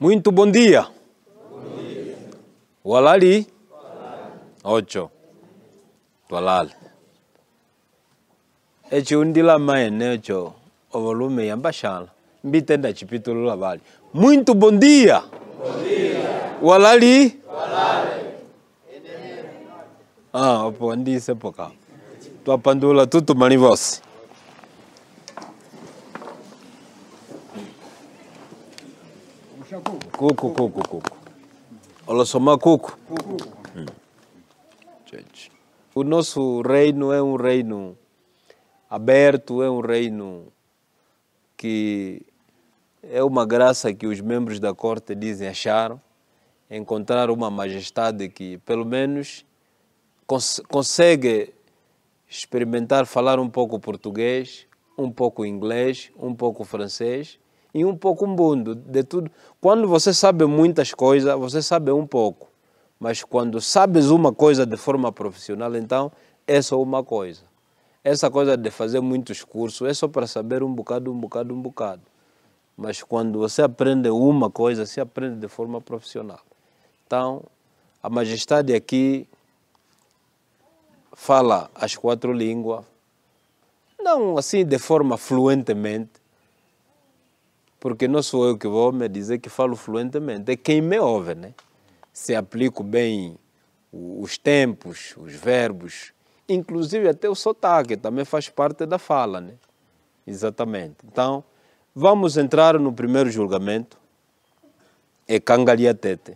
Muito bom dia. Walali. 8. Walali. Echi undila maene echo. O volume yambashala. Mbitenda chipitulo la vale. Muito bom dia. Bom dia. Walali. Walali. Opo ndise poka. Tua pandula tudo manivose. Cuco. Olha só, cuco. O nosso reino é um reino aberto, é um reino que é uma graça que os membros da corte dizem acharam, encontrar uma majestade que pelo menos consegue experimentar falar um pouco português, um pouco inglês, um pouco francês e um pouco mundo, de tudo. Quando você sabe muitas coisas, você sabe um pouco. Mas quando sabes uma coisa de forma profissional, então é só uma coisa. Essa coisa de fazer muitos cursos é só para saber um bocado. Mas quando você aprende uma coisa, você aprende de forma profissional. Então, a majestade aqui fala as 4 línguas, não assim de forma fluentemente, porque não sou eu que vou me dizer que falo fluentemente, é quem me ouve, né? Se aplico bem os tempos, os verbos, inclusive até o sotaque, também faz parte da fala, né? Exatamente. Então, vamos entrar no primeiro julgamento, é Cangaliatete.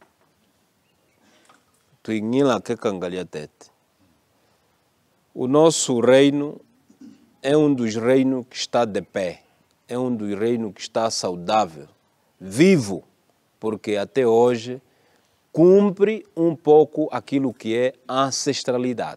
Tuinhila que Cangaliatete. O nosso reino é um dos reinos que está de pé. É um dos reinos que está saudável, vivo, porque até hoje cumpre um pouco aquilo que é ancestralidade.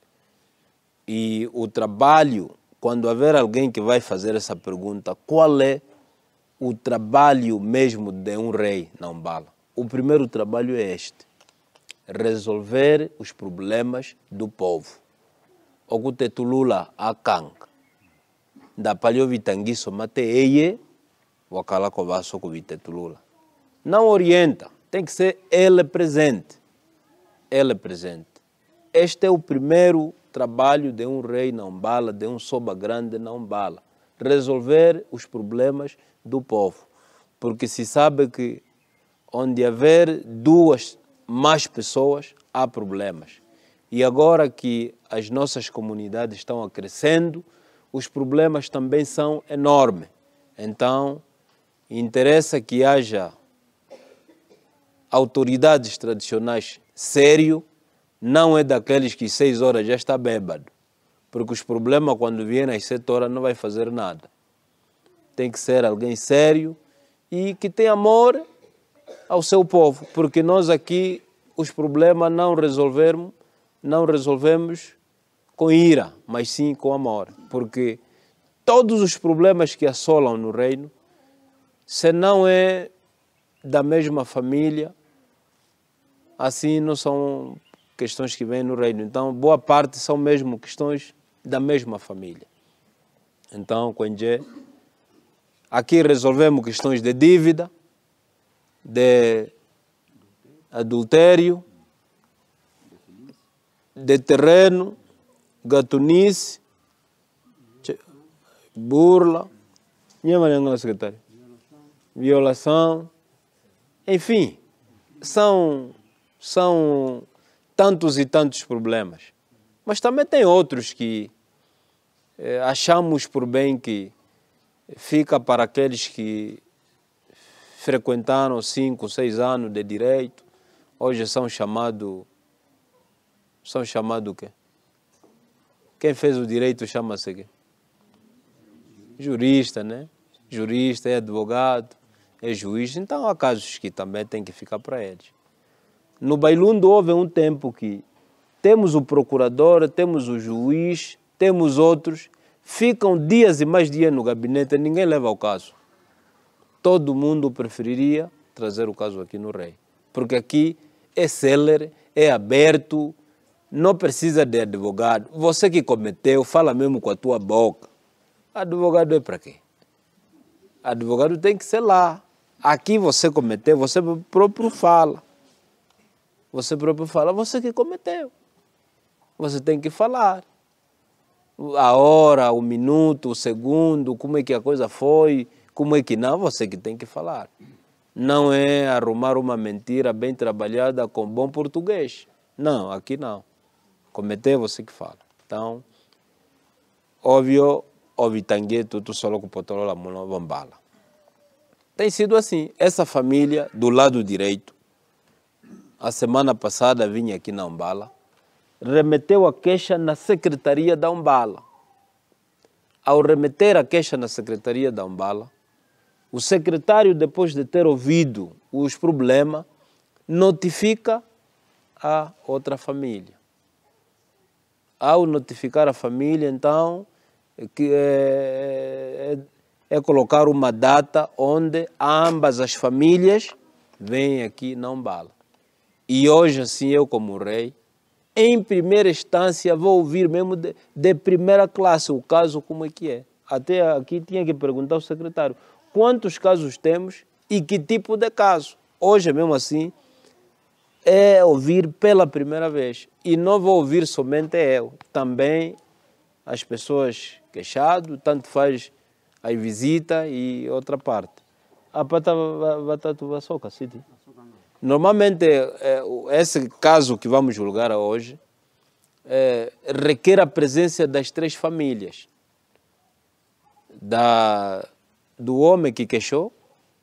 E o trabalho, quando haver alguém que vai fazer essa pergunta, qual é o trabalho mesmo de um rei na Umbala? O primeiro trabalho é este: resolver os problemas do povo. Okutetulula akanga. Da palio vitangiso mate eye, wakala kovaso ko vitetulula. Não orienta, tem que ser ele presente. Ele presente. Este é o primeiro trabalho de um rei na Umbala, de um soba grande na Umbala. Resolver os problemas do povo. Porque se sabe que onde haver 2 mais pessoas, há problemas. E agora que as nossas comunidades estão crescendo, os problemas também são enormes. Então, interessa que haja autoridades tradicionais sérios, não é daqueles que 6 horas já está bêbado. Porque os problemas, quando vierem às 7 horas, não vai fazer nada. Tem que ser alguém sério e que tenha amor ao seu povo. Porque nós aqui, os problemas não resolvemos com ira, mas sim com amor. Porque todos os problemas que assolam no reino, se não é da mesma família, assim não são questões que vêm no reino. Então, boa parte são mesmo questões da mesma família. Então, aqui resolvemos questões de dívida, de adultério, de terreno, gatunice, burla, violação, enfim, são tantos e tantos problemas. Mas também tem outros que achamos por bem que fica para aqueles que frequentaram 5, 6 anos de direito, hoje são chamados o quê? Quem fez o direito chama-se o quê? Jurista, né? Jurista, é advogado, é juiz. Então há casos que também tem que ficar para eles. No Bailundo houve um tempo que temos o procurador, temos o juiz, temos outros, ficam dias e mais dias no gabinete e ninguém leva o caso. Todo mundo preferiria trazer o caso aqui no Rei. Porque aqui é célere, é aberto, não precisa de advogado. Você que cometeu, fala mesmo com a tua boca. Advogado é para quê? Advogado tem que ser lá. Aqui você cometeu, você próprio fala. Você próprio fala, você que cometeu. Você tem que falar. A hora, o minuto, o segundo, como é que a coisa foi, como é que não, você que tem que falar. Não é arrumar uma mentira bem trabalhada com bom português. Não, aqui não. Cometeu, você que fala. Então, óbvio, tangue tudo só com potolola mano bambala. Tem sido assim. Essa família do lado direito, a semana passada vinha aqui na Umbala, remeteu a queixa na secretaria da Umbala. Ao remeter a queixa na secretaria da Umbala, o secretário, depois de ter ouvido os problemas, notifica a outra família. Ao notificar a família, então, é colocar uma data onde ambas as famílias vêm aqui na Umbala. E hoje, assim, eu como rei, em primeira instância, vou ouvir mesmo de primeira classe o caso como é que é. Até aqui tinha que perguntar ao secretário quantos casos temos e que tipo de caso. Hoje, mesmo assim, é ouvir pela primeira vez. E não vou ouvir somente eu, também as pessoas queixadas, tanto faz a visita e outra parte. A pata vai soca, City. Normalmente, esse caso que vamos julgar hoje requer a presença das 3 famílias. Do homem que queixou,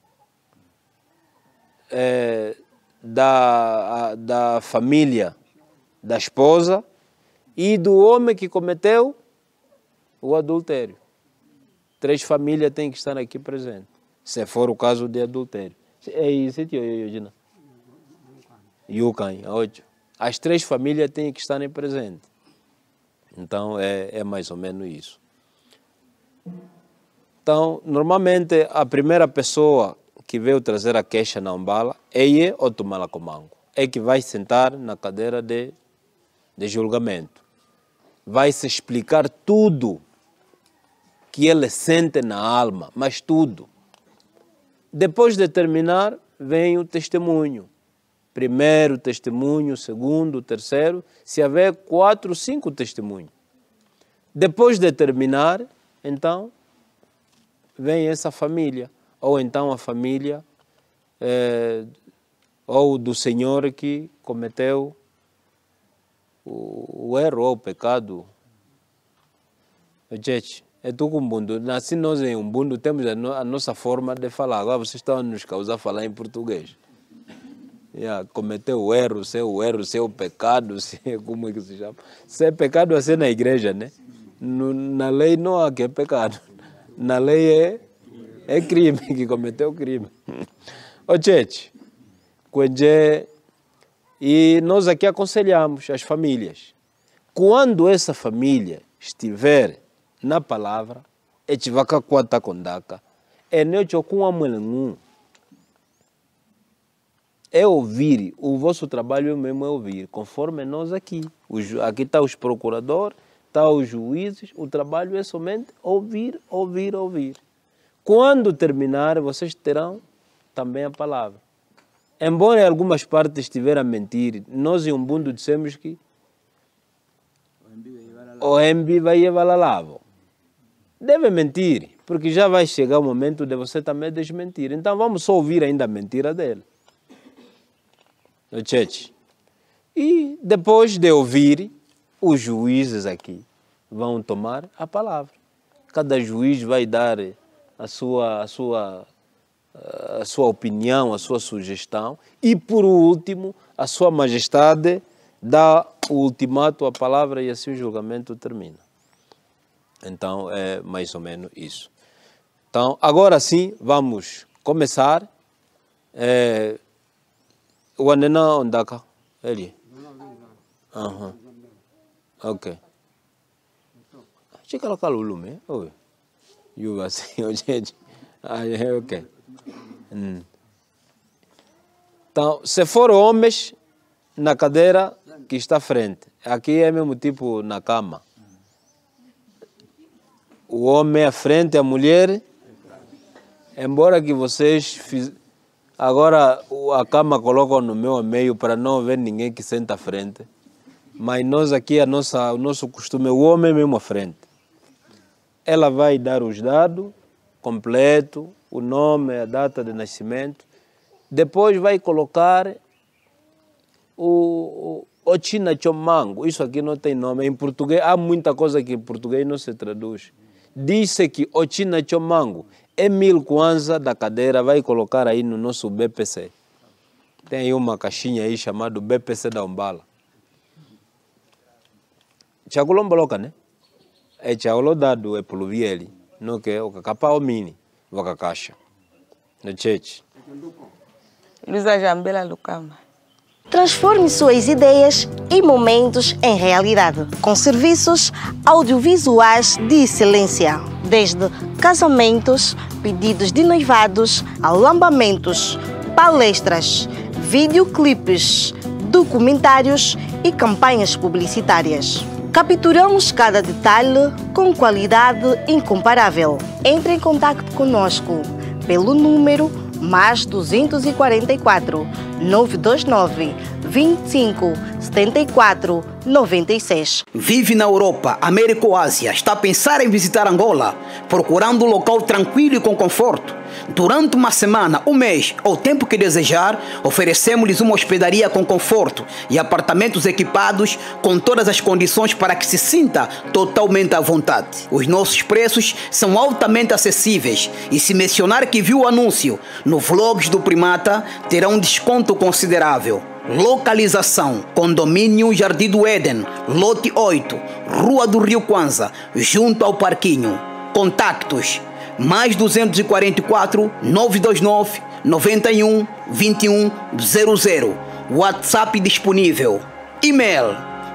da família da esposa e do homem que cometeu o adultério. 3 famílias têm que estar aqui presentes, se for o caso de adultério. É isso, Gina. Yucan, 8. As 3 famílias têm que estar presentes. Então, é mais ou menos isso. Então, normalmente, a primeira pessoa que veio trazer a queixa na Umbala é o Tumalacomango. É que vai sentar na cadeira de julgamento. Vai se explicar tudo que ele sente na alma, mas tudo. Depois de terminar, vem o testemunho. Primeiro testemunho, segundo, terceiro, se houver 4, 5 testemunhos. Depois de terminar, então, vem essa família, ou então a família ou do senhor que cometeu o erro ou o pecado. Gente, é tudo um mundo. Assim nós em um mundo temos a nossa forma de falar. Agora vocês estão a nos causar falar em português. Cometeu o erro, seu pecado, como é que se chama? Se é pecado, assim na igreja, né? Na lei não há que é pecado. Na lei é crime, que cometeu crime. Gente, e nós aqui aconselhamos as famílias. Quando essa família estiver na palavra, é tivaka kwata kondaka, é neutro com a mulher. É ouvir, o vosso trabalho mesmo é ouvir, conforme nós aqui. Aqui está os procuradores, está os juízes, o trabalho é somente ouvir, ouvir, ouvir. Quando terminar, vocês terão também a palavra. Embora em algumas partes estiver a mentir, nós em Umbundo dissemos que o Embi vai evalalavo. Deve mentir, porque já vai chegar o momento de você também desmentir. Então vamos só ouvir ainda a mentira dele. E depois de ouvir, os juízes aqui vão tomar a palavra. Cada juiz vai dar a sua opinião, a sua sugestão. E, por último, a sua majestade dá o ultimato, a palavra, e assim o julgamento termina. Então, é mais ou menos isso. Então, agora sim, vamos começar. O Anena Ondaka, ele. Ok. Chica local lume, oi. You assim, gente. Ok. Então, se for homens, na cadeira que está à frente. Aqui é mesmo tipo na cama. O homem à frente, a mulher. Embora que vocês Agora a cama coloca no meu meio para não ver ninguém que senta à frente. Mas nós aqui, o nosso costume é o homem mesmo à frente. Ela vai dar os dados completo, o nome, a data de nascimento. Depois vai colocar o Ochina Chomango. Isso aqui não tem nome. Em português, há muita coisa que em português não se traduz. Diz-se que Ochina Chomango é 1000 kwanza da cadeira, vai colocar aí no nosso BPC. Tem aí uma caixinha aí chamada BPC da Umbala. Chakulomboloka, né? É chaulo dado é puluvieli, no que o cacapau mini, voca caixa. No church. Luísa Jambela Lucama. Transforme suas ideias e momentos em realidade, com serviços audiovisuais de excelência, desde casamentos, pedidos de noivados, alambamentos, palestras, videoclipes, documentários e campanhas publicitárias. Capturamos cada detalhe com qualidade incomparável. Entre em contato conosco pelo número mais 244 929 25 74 96. Vive na Europa, América ou Ásia, está a pensar em visitar Angola, procurando um local tranquilo e com conforto? Durante uma semana, um mês ou o tempo que desejar, oferecemos-lhes uma hospedaria com conforto e apartamentos equipados com todas as condições para que se sinta totalmente à vontade. Os nossos preços são altamente acessíveis e se mencionar que viu o anúncio no Vlogs do Primata, terá um desconto considerável. Localização: Condomínio Jardim do Éden, lote 8, Rua do Rio Kwanza, junto ao Parquinho. Contactos: mais 244 929 91 21 00. WhatsApp disponível. E-mail: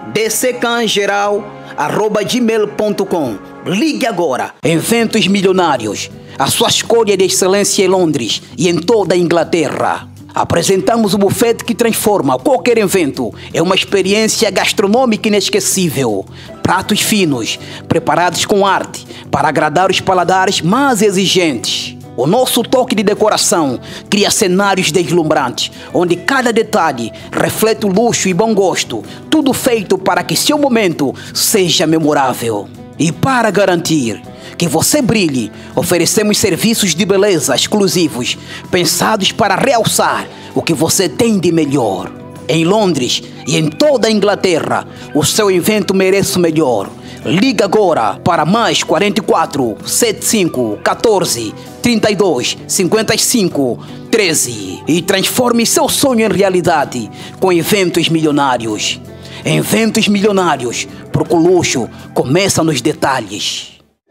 dccangeral@gmail.com. Ligue agora. Eventos milionários. A sua escolha de excelência em Londres e em toda a Inglaterra. Apresentamos o buffet que transforma qualquer evento em uma experiência gastronômica inesquecível. Pratos finos, preparados com arte, para agradar os paladares mais exigentes. O nosso toque de decoração cria cenários deslumbrantes, onde cada detalhe reflete o luxo e bom gosto, tudo feito para que seu momento seja memorável. E para garantir que você brilhe, oferecemos serviços de beleza exclusivos, pensados para realçar o que você tem de melhor. Em Londres e em toda a Inglaterra, o seu evento merece o melhor. Liga agora para mais 44 75 14 32 55 13 e transforme seu sonho em realidade com eventos milionários. Eventos milionários, porque o luxo começa nos detalhes.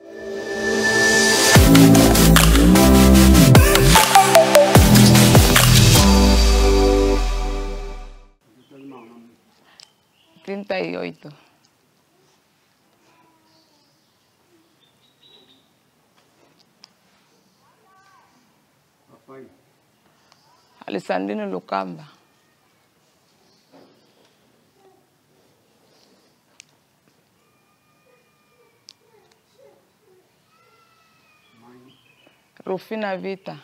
Alessandrino Lucamba. Rufina Vita.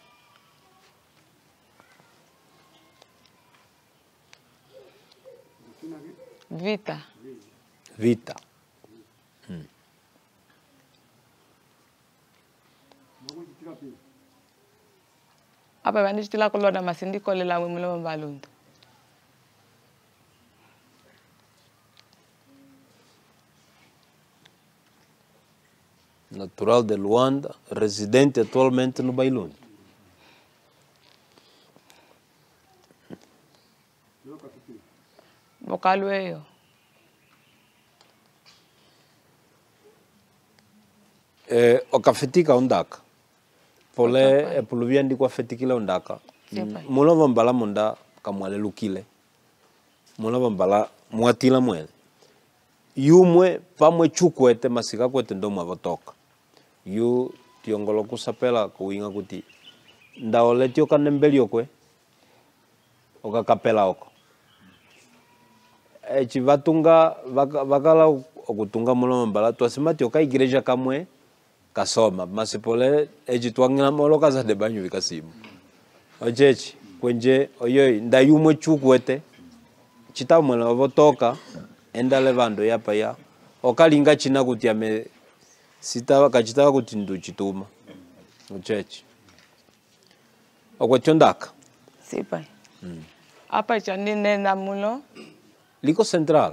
Vita. Vita. Apa bani tila ko loda masindi ko le la mo lo mbalundu. Natural de Luanda, residente atualmente no Bailundo. Bocalo eu. O cafetica ondaka. Pole puluviandi kwa fetikila ondaka. Mula vambala monda kamwale lukile. Mula vambala muatila mwele. Yumwe pamwe chukwete masika kwete ndo mavotoka. Yu tiongolo kusapela kuinga kuti. Ndaole tio kanembeli okwe. Oka kapela oko. Chivatunga vakala okutunga mula vambala tuasimati oka igreja kamwe kasoma. Masipole ejituangina molo kaza de banyu vikasimu. Ojechi, kwenje, oyoi, ndayumwe chukwete, chita mwela wavotoka, enda levando ya paya, okalinga china kutiame, sitawa kachitawa kutindu chituma. Ojechi. Okwechondaka? Si, pai. Apa chanine na mulo? Liko central.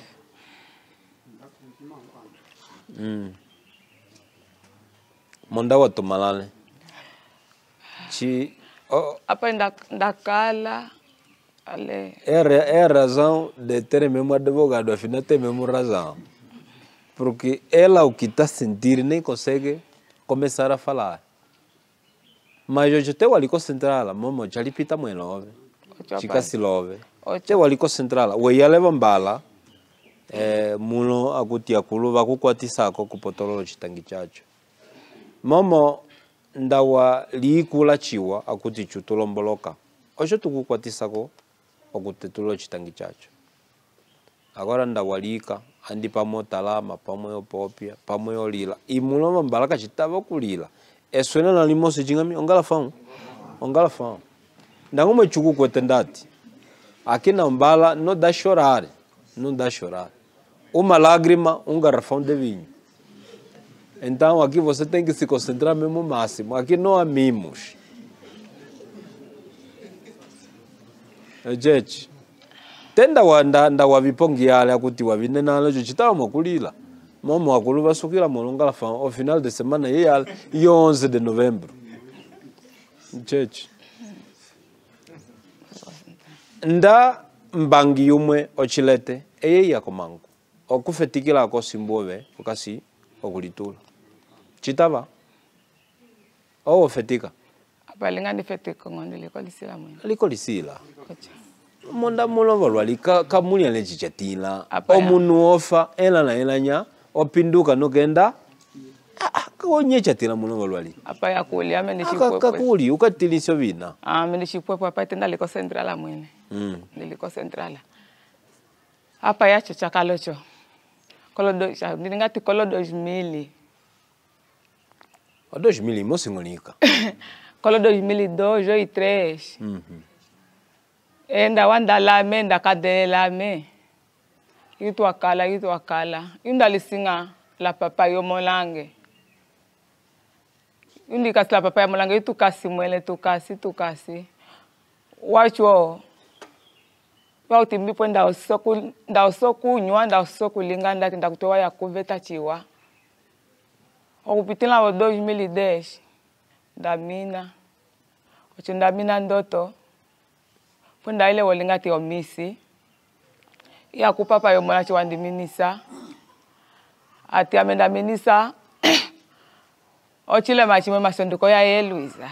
Monda watu malale. Chi apa ndakala ale é a razão de ter mesmo advogado, afinal tem mesmo razão. Porque ela o que está sentindo nem consegue começar a falar. Mas hoje tem o alico central, mamo já lhe pita mãe love. Chica se love. Tem o alico central. O ia leva bala. Mulo akutia kulu va kukwatisa ko kupotolo chitangi chacho. Mamo ndawa liikula chiwa akuti chutulomboloka. Ojo tukukwatisa ko okutetulo chitangi chacho. Agora ndawa liika andi pamo talama pamo opopia pamo lila. Imulo mbalaka chitava kulila. Eswena na limosi jingami ongala fão. Ndanguma chuku kwetendati. Aqui na mbala não dá chorar. Uma lágrima, garrafão de vinho. Então aqui você tem que se concentrar mesmo máximo. Aqui não há mimos. Gente, tenda wa vipongi ale akuti wa vinenalo chitava makulila. Mamo akulu vasukila molonga fã ao final de semana e 11 de novembro. Gente. Nda mbangi yumwe ochilete ya komangu. Okufetikila ko simbove okasi okulitula. Chitava. Fetika. apalinga ni fetika ngondi likolisila mwe. Likolisila. Monda mulo lwali kamuli ale chichatila. Omunu ofa ela na elanya opinduka no kenda. Konye chatila mulo lwali. Apa ya kuli ame nishipwepo. Kakuli ukatilisyo vina. Ame nishipwepo apa tenda liko centrala mwene. Liko centrala. Apa ya chakalocho. Ningati kolo 2000. O 2000 mosingonika. Kolo 2002 e 3. Enda wanda lame nda kadelame. Itu akala. Inda lisinga la papa yo molange. Indi kasi la papa yo molange itu kasi mwele tukasi. Wacho wa utimbipo nda osoku nywa nda osoku linga nda tinda kutoa ya kuveta chiwa. Okupitila wa 2010 ndamina. Ocho ndamina ndoto. Punda ile wolinga ti omisi. Ya kupapa yo mwana chiwandi minisa. Ati amenda minisa. Ochile machime masonduko ya Luisa.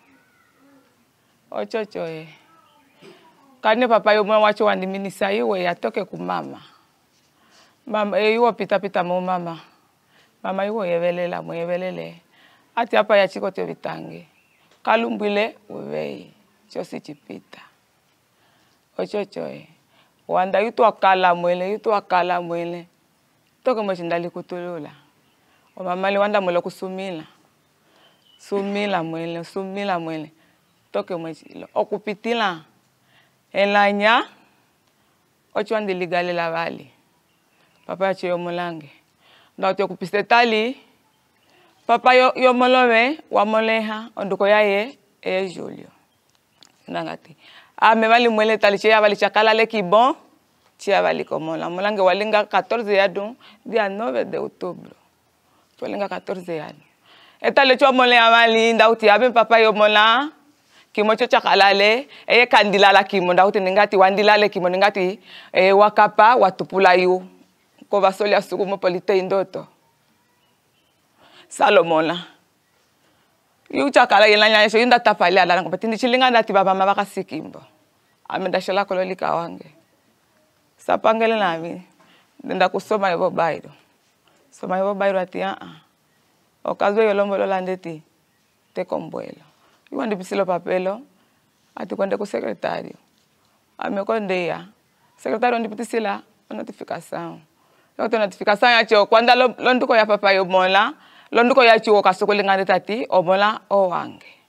Ochocho Kane papa yo mwana wacho wandi minisa iwe yatoke kumama. Mama iwo pita mo mama. Mama iwo yevelele. Ati apa ya chiko te vitange. Kalumbile uwei. Chosi chipita. Ochocho Wanda yutu akala mwele. Toke mchindali kutulula. O mama li wanda mwele kusumila. Sumila mwele. Toke mchilo. Okupitila. Elanya. Ocho wandi ligale la vali. Papa yache yo mulange. Na ote okupiste tali. Papa yo molove. Wamoleha. Onduko yae. Julio. Nangati. Me vali mwele tali chia vali chakala leki bon. Chia vali komola. Molange walinga 14 yadu. Dia 9 de outubro. Walinga 14 yadu. Etale chua mole amali. Ndauti abe papa yo mola. Kimocho chakalale. Kandila la kimo. Ndauti ningati wandilale kimo. Ningati wakapa watupula yu. Kova soli asukumo polite indoto. Salomola. Yu chakala yelanya so yunda tapali ala ngopatindi chilinga ndati baba mabaka sikimbo. Amenda shala kololika wange. Sapangele nami. Nenda kusoma yobo bairo. Soma yobo bairo ati Okazo yolombo lolandeti te kombuelo. Yu wandi pisilo papelo ati kwende ku secretario. Amekondeya. Secretario ndipitisila notificação. Yoto notificação yacho kwanda londuko ya papa yo mola. Londuko ya chiwo kasukulinga tati omola owange.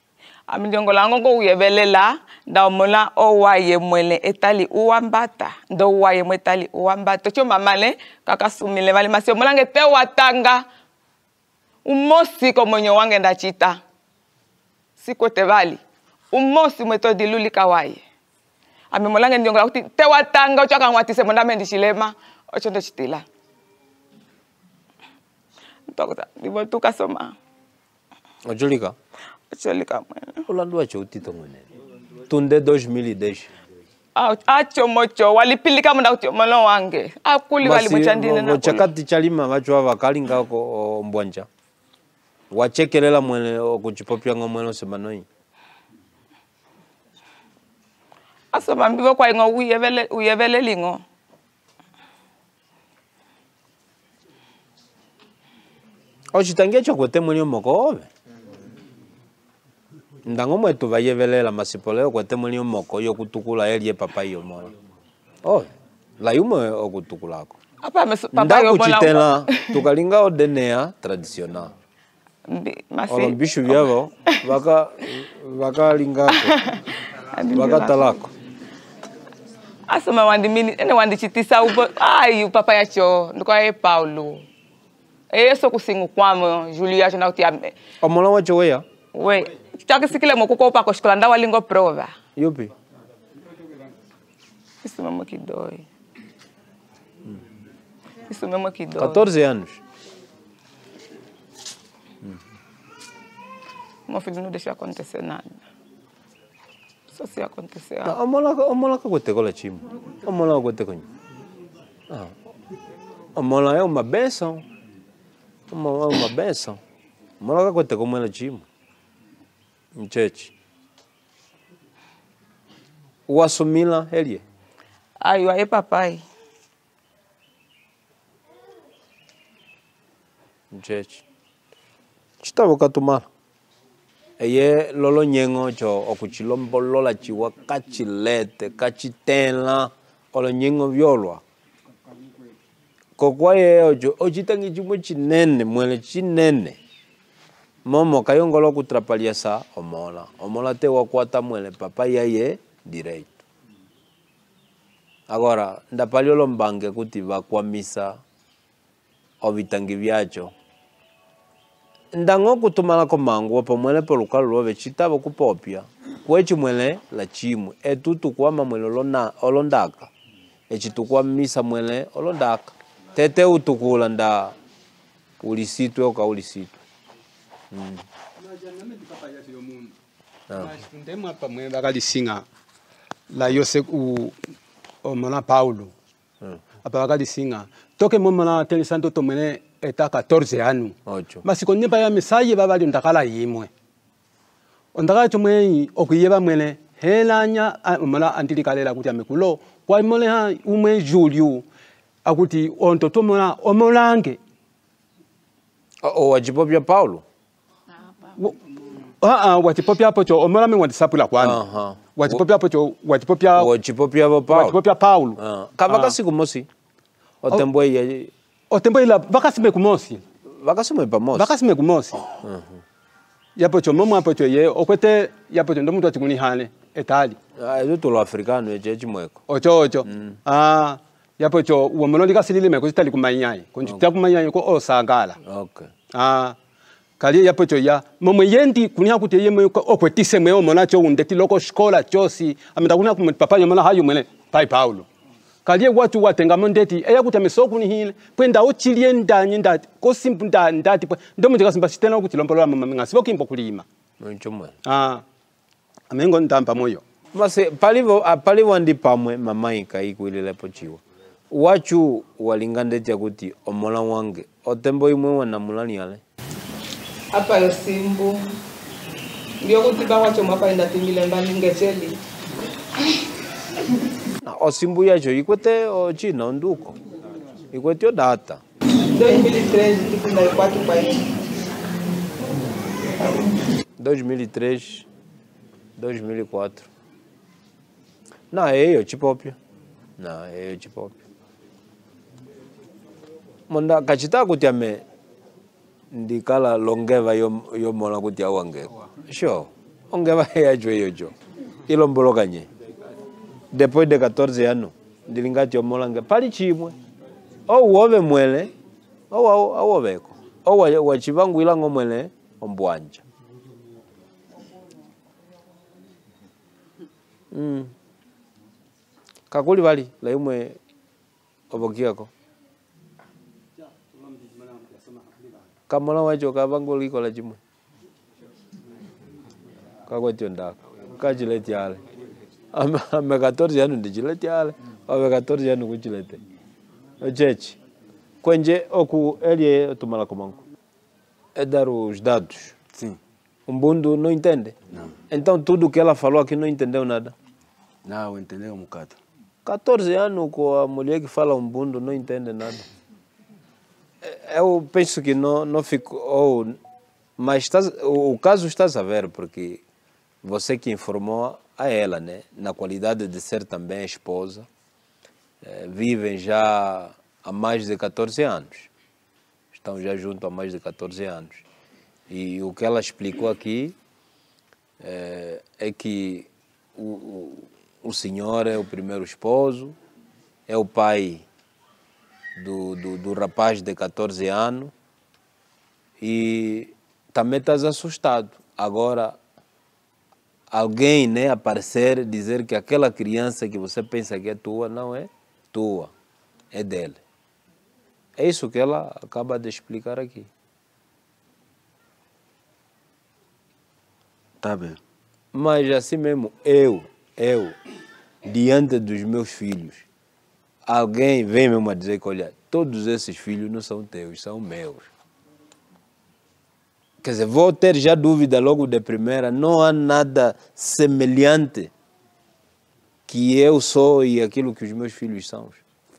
Amindongo lango go uyebelela nda mola owaye mwele etali uambata ndo uwaye mwetali uambata cho mamale kakasumile vale masio molange te watanga umosi ko mwenye wange ndachita siko te vali umosi mweto diluli kawaye ame molange ndiongo lakuti te watanga uchaka ngwatise mondame ndishilema ocho ndo chitila ntokota dibo tukasoma Ojolika Ocholika mwene. Ulandua cho utito mwene. Tunde 2010. Acho mocho walipilika munda utimolo wange. Akuli wali mchandine na. Chakati chalima vacho vakalinga ko mbwanja. Wachekelela mwene okuchipopya ngomwene semanoi. Asoma mbivo kwa ingo uyevele lingo. Ochitangia chokwete mwene moko ove. Ndango mwetu vayevelela masipoleo kwete mwene moko yo kutukula elie papa yo mola. Oh, la yume okutukulako. Apa papa Nda yo mola. kuchitela tukalinga odenea tradicional. Masi. Bishu vyavo vakalingako. Vakatalako. Asoma wandimini ene wandichitisa ubo ayu papa yacho ndukwa Paulo. Eso kusingu kwamo Julia jona utiame. Omola wacho weya? We, chake sikile mokuko pa koshkola nda walingo prova. Yupi? Isumemo kidoi. Isumemo kidoi. 14 anos. Meu filho não deixa acontecer nada. Só se acontecer Na algo. omola ka kwete kola chimo. Omola kwete konyo. Ah. Omola é uma benção. Omola é uma benção. Omola ka kwete como ela chimo. Mchechi. O assumila ele. Aí papai. Mchechi. Chitavo katumala. Eye lolo nyengo cho okuchilombo lola chiwa kachilete kachitela olo nyengo violwa kokwa ye ojo ochitangi chimo chinene mwele chinene momo kayongolo kutrapalia sa omola te wakwata mwele papa yaye direito agora ndapalio lombange kuti vakwamisa ovitangi vyacho ndango kutumala komangu pa mwele polukalo love chitavo kupopya kwechi mwele la chimu etutu kwa mwele olondaka echitukwa misa mwele olondaka tete utukula nda ulisitwe oka ulisitwe ndemwa pa mwele bakalisinga la Yose omola Paulo apa bakalisinga toke momola tele santo tomene eta 14 anu. Ocho. Masiko nipa ya misaye babali ndakala yimwe. Ondaka chumwe okuyeba mwene helanya mala andilikalela kuti amekulo kwa mole ha umwe Julio akuti ontoto mola omolange. O wajipopya Paulo. Watipopya pocho omola mwe watisapula kwani. Watipopya pocho watipopya Paulo. Watipopya Paulo. Kavaka siku mosi. Otembwe ya Otembo ila vakasime kumosi. Vakasime pamosi. Vakasime kumosi. Yapocho momo apocho ye okwete yapocho ndo mtu atikuni hane etali. Ezo lo africano eche chimweko. Ocho. Yapocho uomololi kasilile meko sitali kumanyai. Konjita kumanyai ko osangala. Okay. Kali yapocho ya momo yendi kunia kuti ye mwe okwetise mwe omonacho undeti loko skola chosi amenda kunia papa yomola hayo mwene pai Paulo. Kaliye watu watenga mondeti eya kuti amesoku ni hile kwenda ochilie ndanye ndati kosimbu ndati ndo mujeka simba sitena kuti lombolola mama minga sibo kimbo kulima Nchomwe. Amengo ndamba moyo Mase palivo ndi pamwe mama ikaiku ile lepo chiwa wachu walingandeti kuti omola wange otembo imwe wana mulani yale Apa yosimbu. Ndio kuti bawacho mapa ndatimile mbali ngecheli. Osimbu yacho ikwete ochina onduko ikwete data 2003 tikunda 4 país 2003 2004 na eyo chipopya monda kachita kuti ame ndikala longeva yo mola kuti awangeko sure onde vai a joelho, ilo mbologanye. Depois de 14 anos, dilingati omolanga pali chimwe. Ou ove mwele, ou oveko. Ou wachivangu ilango mwele, ombwanja. Kakuli vali, la yumwe obokiako. Kamola wacho kavangu liko la chimwe. Kakwa tiondaka. Kajileti ale. Ame 14 anos ndijileti ale. Ame 14 anos kuchilete. Ochechi. Kwenje oku elie tumala komango. É dar os dados. Sim. Bundo não entende? Não. Então tudo que ela falou aqui não entendeu nada? Não, entendeu um bocado. 14 anos com a mulher que fala bundo não entende nada. Eu penso que não ficou... Mas o caso está a ver, porque você que informou a ela, né? Na qualidade de ser também esposa, vivem já há mais de 14 anos. Estão já juntos há mais de 14 anos. E o que ela explicou aqui é que o senhor é o primeiro esposo, é o pai do rapaz de 14 anos e também estás assustado. Agora, alguém, né, aparecer dizer que aquela criança que você pensa que é tua, não é tua, é dele. É isso que ela acaba de explicar aqui. Tá bem. Mas assim mesmo, eu, diante dos meus filhos, alguém vem mesmo a dizer que, olha, todos esses filhos não são teus, são meus. Quer dizer, vou ter já dúvida logo de primeira, não há nada semelhante que eu sou e aquilo que os meus filhos são.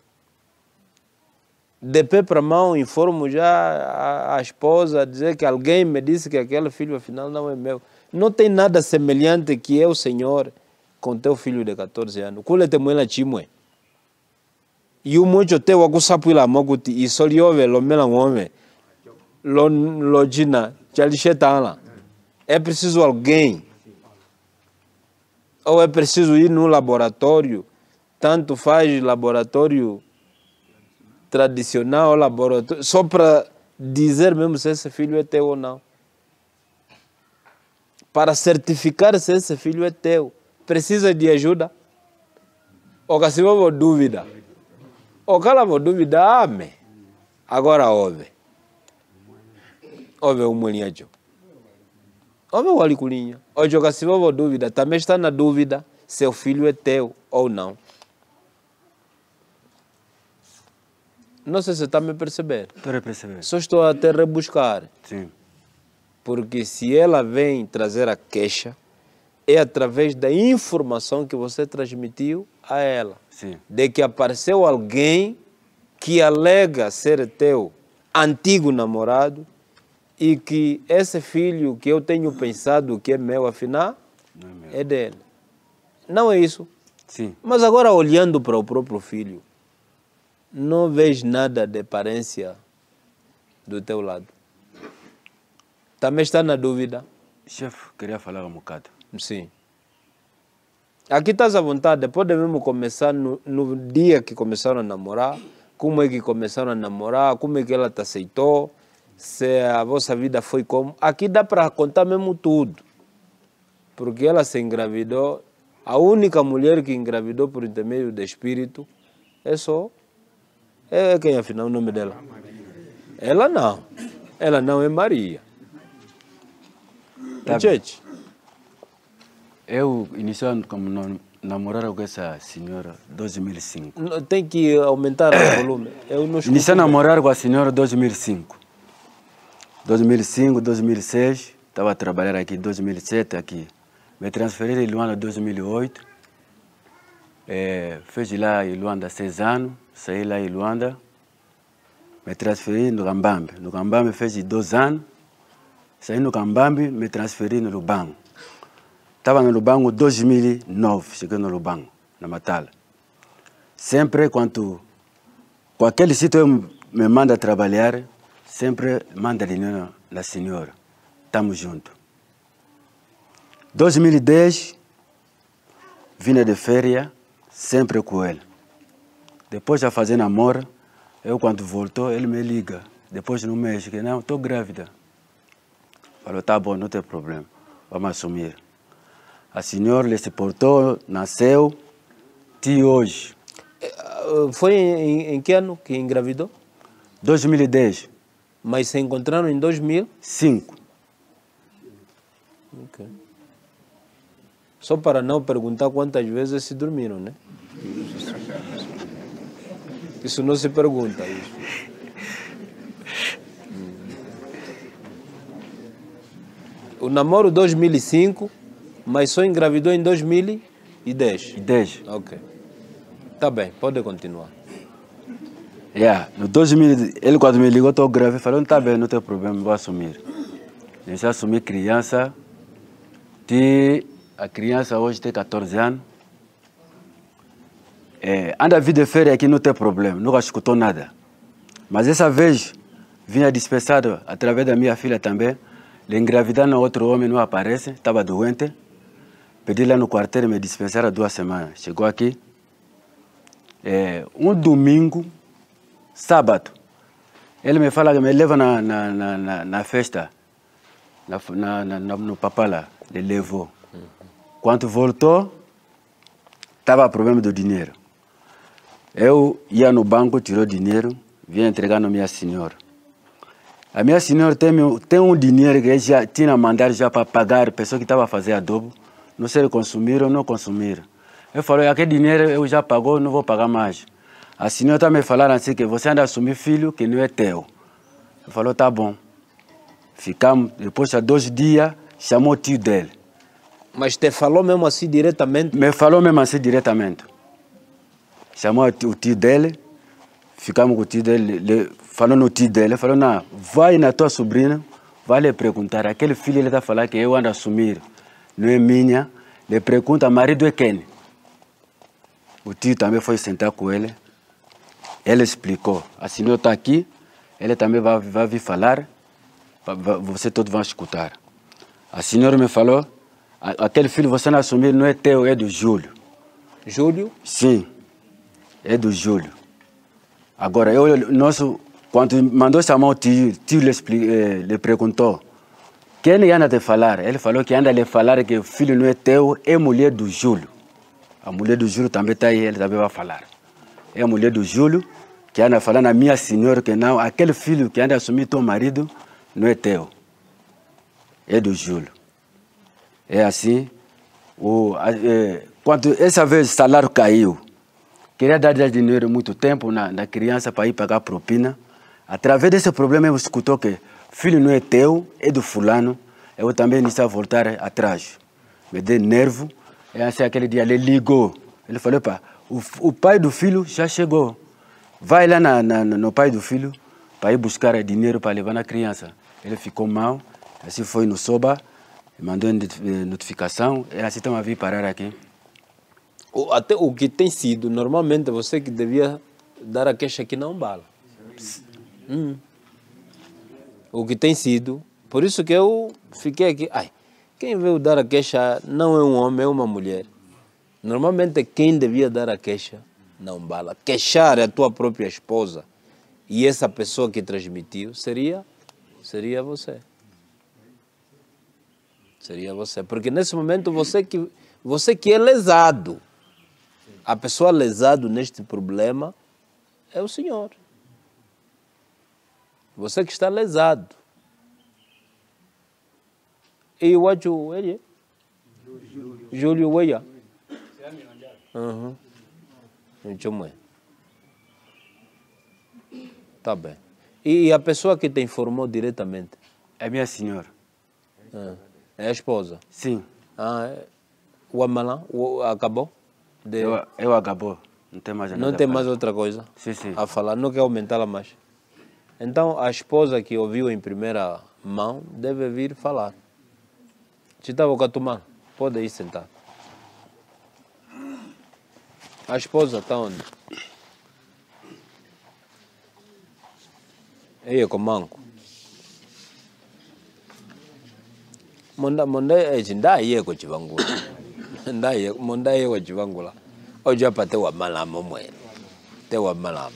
De pé para mão, informo já a esposa a dizer que alguém me disse que aquele filho afinal não é meu. Não tem nada semelhante que eu, Senhor, com teu filho de 14 anos. Kule te mwela chimwe. E o mocho te wakusapu ila mokuti isoliove lo mela ngome. Lo jina chalixetala. É preciso alguém. Ou é preciso ir no laboratório. Tanto faz laboratório tradicional, laboratório, só para dizer mesmo se esse filho é teu ou não. Para certificar se esse filho é teu, precisa de ajuda? Ou que se houve dúvida? Ou que ela houve dúvida, amém. Agora ouve. Ouve o molinhacho. Ouve o aliculinha. Hoje, que se houve dúvida, também está na dúvida se o filho é teu ou não. Não sei se está a me perceber. Estou a perceber. Só estou a te rebuscar. Sim. Porque se ela vem trazer a queixa, é através da informação que você transmitiu a ela. Sim. De que apareceu alguém que alega ser teu antigo namorado e que esse filho que eu tenho pensado que é meu, afinal, Não é meu. é dele. Não é isso? Sim. Mas agora, olhando para o próprio filho, não vejo nada de aparência do teu lado. Também está na dúvida? Chefe, queria falar um bocado. Sim. Aqui estás à vontade, pode mesmo começar no dia que começaram a namorar, como é que começaram a namorar, como é que ela te aceitou, se a vossa vida foi como. Aqui dá para contar mesmo tudo. Porque ela se engravidou, a única mulher que engravidou por intermédio do espírito é só... É quem afinal o nome dela? Ela não. Ela não é Maria. Tá Gente, eu iniciei como namorar com essa senhora em 2005. tem que aumentar o volume. Eu não escuto Iniciei a bem. namorar com a senhora em 2005. 2005, 2006, estava a trabalhar aqui em 2007 aqui. Me transferi em Luanda em 2008. Fiz lá em Luanda 6 anos, saí lá em Luanda. Me transferi no Cambambe. No Cambambe fiz 2 anos. Saí no Cambambe, me transferi no Lubango. Estava no Lubango em 2009, cheguei no Lubango, na Matala. Sempre quando com aquele sítio eu me manda trabalhar, sempre manda reunião na senhora. Estamos juntos. 2010, vinha de férias, sempre com ele. Depois de fazer namoro, eu quando voltou, ele me liga. Depois no mês, que não, estou grávida. Falou, tá bom, não tem problema, vamos assumir. A senhora se portou, nasceu, e hoje. Foi em que ano que engravidou? 2010. Mas se encontraram em 2005. Ok. Só para não perguntar quantas vezes se dormiram, né? Isso não se pergunta. Isso. O namoro 2005, mas só engravidou em 2010. 10. Ok. Tá bem, pode continuar. No 2000, ele quando me ligou, estou grávida, falou, não tá bem, não tem problema, vou assumir. Eu já assumi criança, a criança hoje tem 14 anos. Anda a vida de férias aqui, não tem problema, nunca escutou nada. Mas essa vez, vinha dispensado através da minha filha também, ele engravidando outro homem, não aparece, estava doente. Pedi lá no quartel, me dispensaram 2 semanas. Chegou aqui, um domingo, sábado, ele me fala que me leva na festa, no papala, ele levou. Quando voltou, estava problema do dinheiro. Eu ia no banco, tirou dinheiro, vinha entregar na minha senhora. A minha senhora tem um dinheiro que já tinha mandado já para pagar a pessoa que estava a fazer adobo. Não sei se consumiram ou não consumiram. Eu falei, aquele dinheiro eu já pagou, não vou pagar mais. A senhora está me falando assim que você anda a assumir filho que não é teu. Eu falei, tá bom. Ficamos, depois de 2 dias, chamou o tio dele. Mas te falou mesmo assim diretamente? Me falou mesmo assim diretamente. Chamou o tio dele, ficamos com o tio dele, falou no tio dele, falou, não, vai na tua sobrinha, vai lhe perguntar, aquele filho ele está falando que eu ando a assumir, não é minha, lhe pergunta, marido é quem? O tio também foi sentar com ele, ele explicou, a senhora está aqui, ele também vai vir falar, você todos vão escutar. A senhora me falou, aquele filho você não assumir não é teu, é do Júlio. Júlio? Sim, é do Júlio. Agora, quando mandou chamar o tio lhe perguntou, quem anda te falar? Ele falou que anda lhe falar que o filho não é teu, é mulher do Júlio. A mulher do Júlio também está aí, ele também vai falar. É a mulher do Júlio que anda falando a minha senhora que não, aquele filho que anda a assumir teu marido não é teu, é do Júlio. É assim, quando essa vez o salário caiu, queria dar dinheiro há muito tempo na criança para ir pagar propina. Através desse problema eu escutou que filho não é teu, é do fulano. Eu também iniciei a voltar atrás. Me dei nervo. E assim, aquele dia ele ligou. Ele falou, pá, o pai do filho já chegou. Vai lá no pai do filho para ir buscar dinheiro para levar na criança. Ele ficou mal. Assim foi no Soba. Mandou notificação. E assim estamos a vir parar aqui. Até o que tem sido, normalmente você que devia dar a queixa aqui não bala. O que tem sido, por isso que eu fiquei aqui, quem veio dar a queixa não é um homem, é uma mulher. Normalmente quem devia dar a queixa não bala. Queixar a tua própria esposa e essa pessoa que transmitiu seria você. Seria você, porque nesse momento você que é lesado. A pessoa lesada neste problema é o senhor. Você que está lesado. E o outro, ele? Júlio Weia. Tá bem. E a pessoa que te informou diretamente? É minha senhora. É a esposa? Sim. O Amalã acabou? Eu acabou. Não tem mais nada. Não tem mais outra coisa sim. A falar, não quer aumentá-la mais. Então, a esposa que ouviu em primeira mão deve vir falar. Chitava o Catumã, pode ir sentar. A esposa está onde? Aí é com manco. monda echinda yeko chivangula monda yeko chivangula ojo apate wa malamo mwene te wa malamo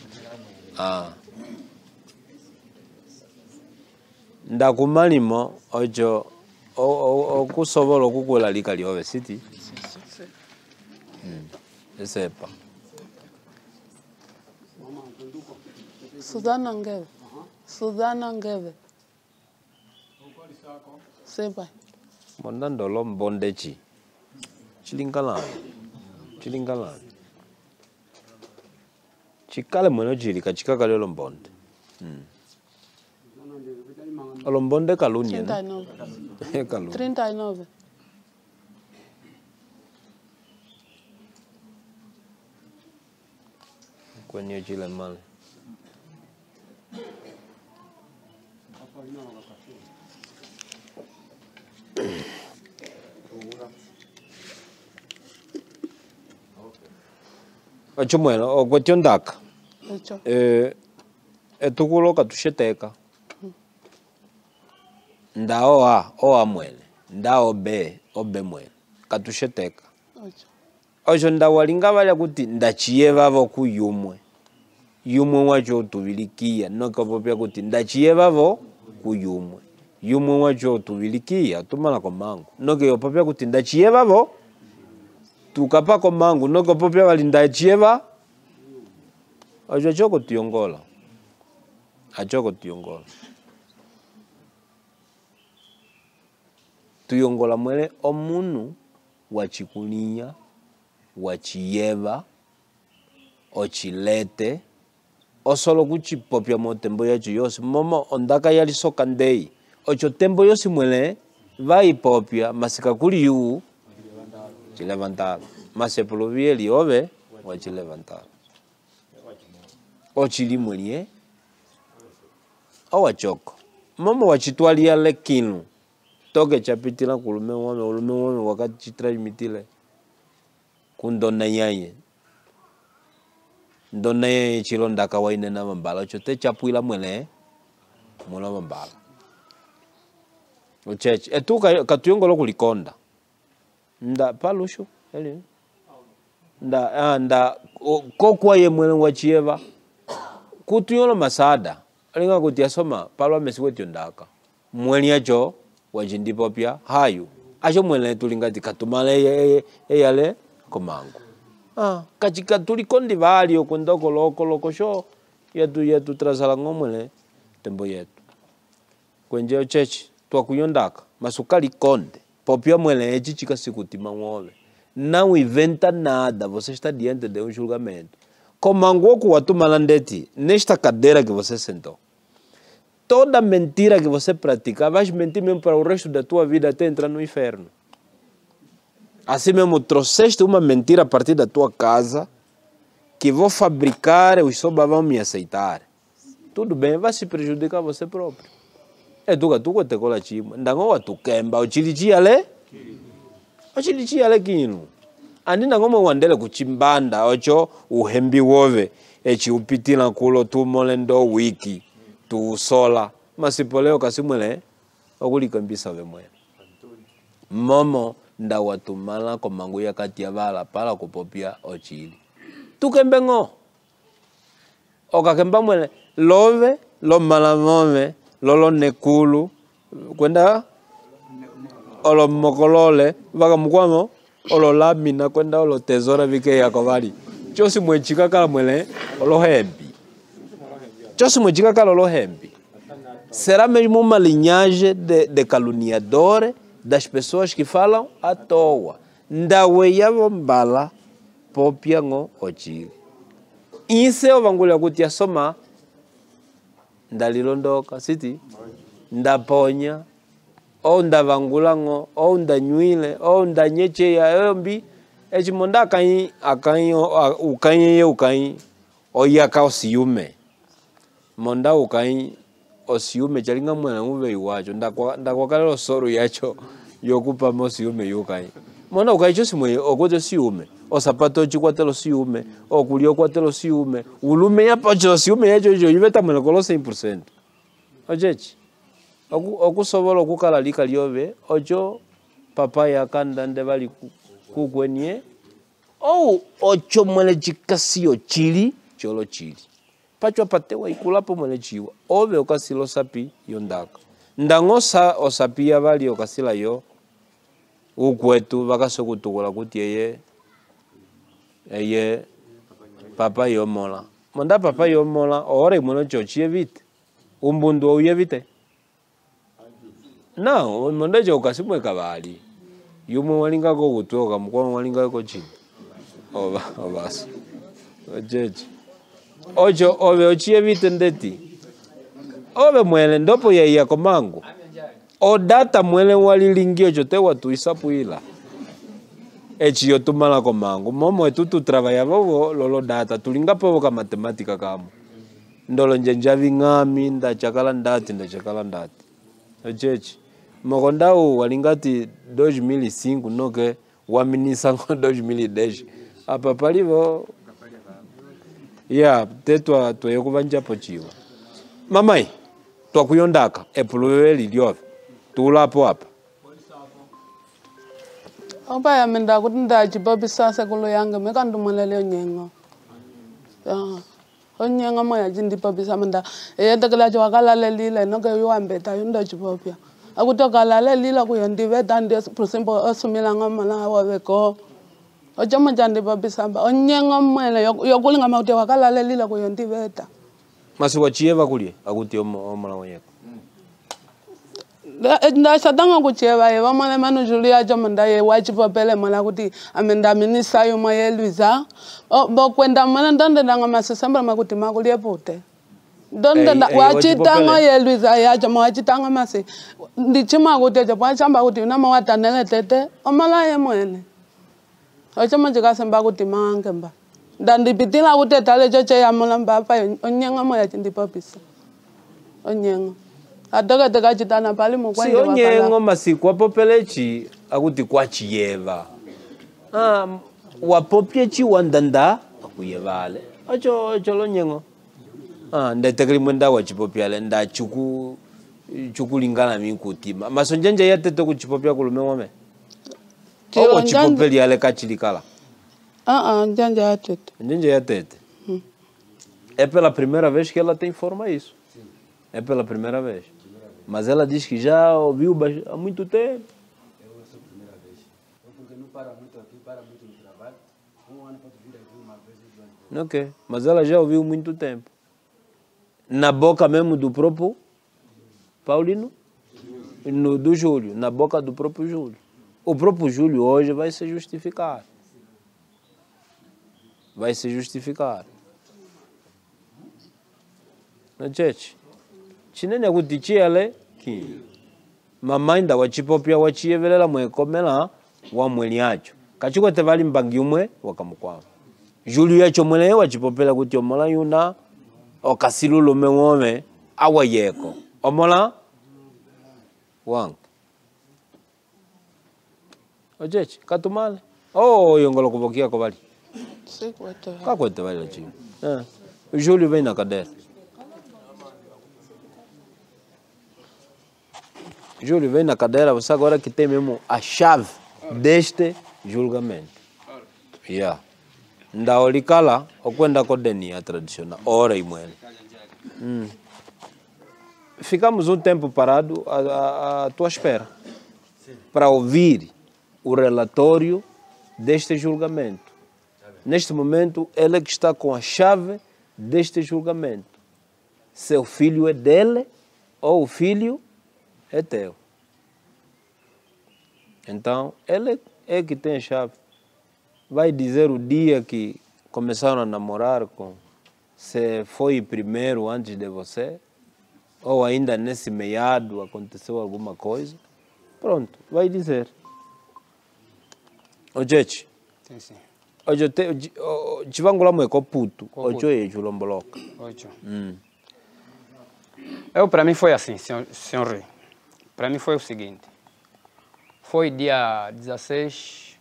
ndakumalimo ojo okusobola okukola lika lyobe siti esepa Suzana Ngebe sepa monda ndolo mbondechi chilingalani chikale mwene chilika chikaka lelo mbonde olombonde kalunya 39 kwenye chile mali Achumwelo okwetiondaka etukulo katusheteka ndao oa mwene ndao obe mwene katusheteka ojo ndawalinga balya kuti ndachiyevavo kuyumwe yumwe wacho tubilikia nokapopya kuti ndachiyevavo kuyumwe yumwe wacho tubilikia tumala komangu nokapopya kuti ndachiyevavo tukapa komangu nokapopya bali ndachiyeva ojo choko tuyongola tuyongola mwele omunu wachikulia wachiyeva ochilete osolo kuchipopya motembo yacho yosi momo ondaka yali soka ndei ocho tembo yosi mwele vaipopya masika kuli yu chilevantala masepolo vieli ove wachilevantala ochilimwelie owachoko momo wachitwalia lekinu toke chapitila ulume wame wakati chitrajimitile kundona yaye ndona yaye chilonda kawaine na mambala chote chapuila mwele mwana mambala ucheche etu katuyongolo kulikonda nda palushu eli nda kokwa ye mwele wachieva kutuyolo masada alinga kuti asoma palwa mesiwetyo ndaka mweli yacho wajindipopya hayu acho mwele tulingati katumale yale komangu kachika tulikondi vali okundoko loko sho yetu trazala ngomwele tembo yetu kwenje ochechi twakuyondaka masukali konde popya mwele echi chika sikutima ngove não inventa nada, você está diante de julgamento. Komangu kuwatumala ndeti nesta cadeira que você sentou, toda mentira que você praticar, vais mentir mesmo para o resto da tua vida até entrar no inferno. Assim mesmo, trouxeste uma mentira a partir da tua casa, que vou fabricar, os sobas vão me aceitar. Tudo bem, vai se prejudicar você próprio. É tu que te cola chima. Ndango tu kemba, o chilichi ale? O chilichi ale kinu. Andi ndango wandele kuchimbanda, ocho uhembi wove, echi upitila kulo tu molendo wiki, tu sola. Masipoleo kasimwele, okulika mbisa vemwe. Momo, nda watumala komangu ya kati ya vala pala kupopia ochili. Tukembengo. Okakemba mwele love, lo malamome, lolo nekulu, kwenda olo mokolole, vaka mkwamo, olo lamina kwenda olo tezora vike ya kovali. Chosi mwechika kala mwele, olo hembi. Chosi mwechika kala olo hembi. Será mesmo uma linhagem de caluniadores das pessoas que falam à toa. Ndawe yavo mbala popia ngo ochili. Inse ovangulya kuti asoma ndalilondoka siti ndaponya o ndavangula ngo o ndanywile o ndanyeche ya yombi echimonda akanyi ukanyi oyaka osiyume monda ukanyi osiyume chalinga mwana uve iwacho ndakwakalelo soro yacho yokupa mosiyume yukanyi mona ukaicho simwe okote siyume o sapato chikwatelo siyume o kulio kwatelo siyume ulume ya pacho siyume yacho yo yiveta mwana kolo 100%. Ojechi okusobola okukala lika lyobe ocho papai akanda ndebali kugwenye ocho mwele chikasiyo chili cholo chili pacho patewa ikulapo mwele chiwa obe okasilo sapi yondaka ndangosa osapia bali okasila yo ukwetu bakasokutukula kuti eye papa yomola monda papa yomola ore muno chochie vite umbundu oyevite na monda jo kasimwe kabali yumo walinga ko gutoka mukwa walinga ko chini obas ojeje ojo obe ochie vite ndeti obe mwele ndopo ya komangu o data mwele walilingio jote watu isapuila echiyo tumala komangu momo etutu travaya bobo lolo data tulinga pobo ka matematika kamo ndolo njenjavi ngami ndachakala ndati ojeje mogondao walingati 2005 noke waminisa ngo 2010 apa palivo ya tetwa toyekubanja pochiwa mamai twakuyondaka epulweli lyove tulapo apa Opa ya menda kutunda jibobi sasa kulo yange meka ndumulele onyengo. Onyengo moya jindi bobi samenda. Tekela jo wakala lile no ke yuambe ta yunda jibobi. Akutoka lale lile kuyondi veta ndi por simple osumila ngoma na wabeko. Ojomo jandi bobi samba. Onyengo mwele yokulinga maute wakala lile kuyondi veta. Masi wachieva kulie akuti omala wanyeko. Nda sadanga kucheva eva mwana manu Julia jamanda ye wajibu pele mwana kuti amenda minisa yo maye Luisa bo kwenda mwana ndande ndanga masesembra makuti makulie pote ndonde wachitanga ye Luisa ya jama wachitanga masi ndichima kuti japo chamba kuti una mawata nele tete omala ye mwene ochama jikasemba kuti mangemba ndandipitila kuti tale choche ya mulamba pa onyenga moya chindipapisa onyenga Adoga daga jitana pali mukwange wakala. Si onyengo masiku wapopelechi akuti kwachiyeva. Wapopyechi wandanda akuyevale. Ocho lo nyengo. Ndatekeli mwenda wachipopyale nda chukulingana minkutima. Masonjanja yateto kuchipopya kulume wame. Owo chipopeli yale kachilikala. Njanja yatete. Njanja yatete. É pela primeira vez que ela tem forma isso. É pela primeira vez. Mas ela diz que já ouviu há muito tempo. Eu sou a primeira vez. Porque não para muito aqui, para muito no trabalho. Um ano pode vir aqui uma vez e 2 anos. Ok, mas ela já ouviu muito tempo. Na boca mesmo do próprio Paulino, do Júlio, na boca do próprio Júlio. O próprio Júlio hoje vai se justificar. Vai se justificar. Não é? Chinene kuti ale ki mamai nda wachipopya wachiyevelela mwekomela wa mweli yacho kachiko tevali mbangi umwe wakamukwa Julio yacho mwele wachipopela kuti omola yuna okasilulo mewome awa yeko omola wang ojechi katumale yongolo kubokia ko bali kakwete bali chi Julio vem na cadeira. Júlio vem na cadeira, você agora que tem mesmo a chave deste julgamento. Yeah. Nda olikala, okwenda kodeni a tradicional, ora e mwele. Ficamos um tempo parado à tua espera para ouvir o relatório deste julgamento. Neste momento, ele que está com a chave deste julgamento. Se o filho é dele ou o filho é teu. Então, ele é que tem a chave. Vai dizer o dia que começaram a namorar, se foi primeiro antes de você, ou ainda nesse meado aconteceu alguma coisa. Pronto, vai dizer. Ojechi. Sim, sim. Ojo chivangula mweko puto. Ojo é julomboloca. Ojo. Para mim foi assim, senhor Rei. Para mim foi o seguinte. Foi dia 16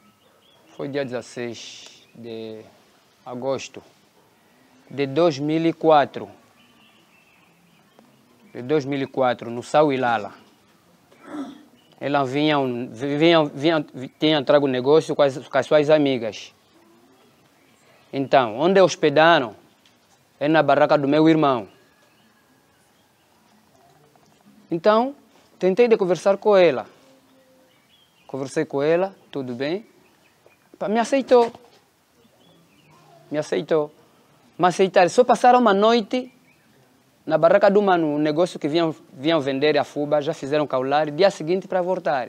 de agosto de 2004. de 2004, no Sau Ilala. Ela tinha trago negócio com as suas amigas. Então, onde hospedaram é na barraca do meu irmão. Então, tentei de conversar com ela. Conversei com ela, tudo bem. Me aceitou. Me aceitou. Me aceitaram. Só passaram uma noite na barraca do mano, um negócio que vinham vender a fuba, já fizeram caular, dia seguinte para voltar.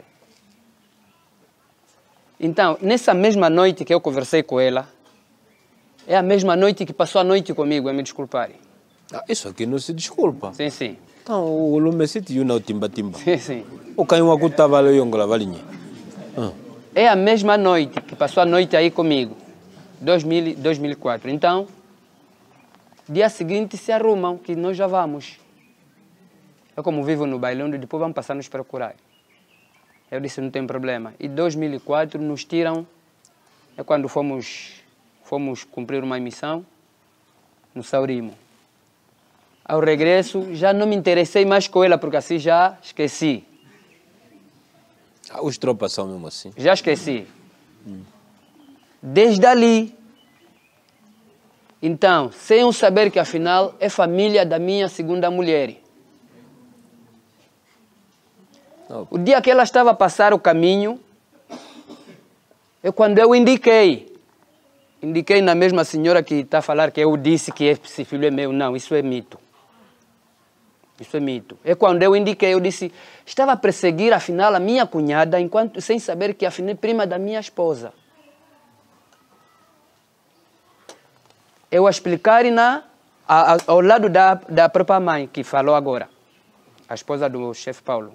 Então, nessa mesma noite que eu conversei com ela, é a mesma noite que passou a noite comigo, me desculparem. Isso aqui não se desculpa. Sim, sim. Então, o lume se tiu na timba-timba. Sim, sim. O canhão aqui estava ali, eu lá, valinha. É a mesma noite que passou a noite aí comigo, 2004. Então, dia seguinte se arrumam, que nós já vamos. Eu como vivo no Bailão, depois vamos passar a nos procurar. Eu disse, não tem problema. E 2004 nos tiram, é quando fomos cumprir uma missão no Saurimo. Ao regresso, já não me interessei mais com ela, porque assim já esqueci. Os tropas são mesmo assim. Já esqueci. Desde ali, então, sem eu saber que afinal é família da minha segunda mulher. O dia que ela estava a passar o caminho, é quando eu indiquei na mesma senhora que está a falar que eu disse que esse filho é meu. Não, isso é mito. Isso é mito. É quando eu indiquei, eu disse, estava a perseguir afinal a minha cunhada, sem saber que afinal é prima da minha esposa. Eu a explicar ao lado da própria mãe, que falou agora, a esposa do chefe Paulo.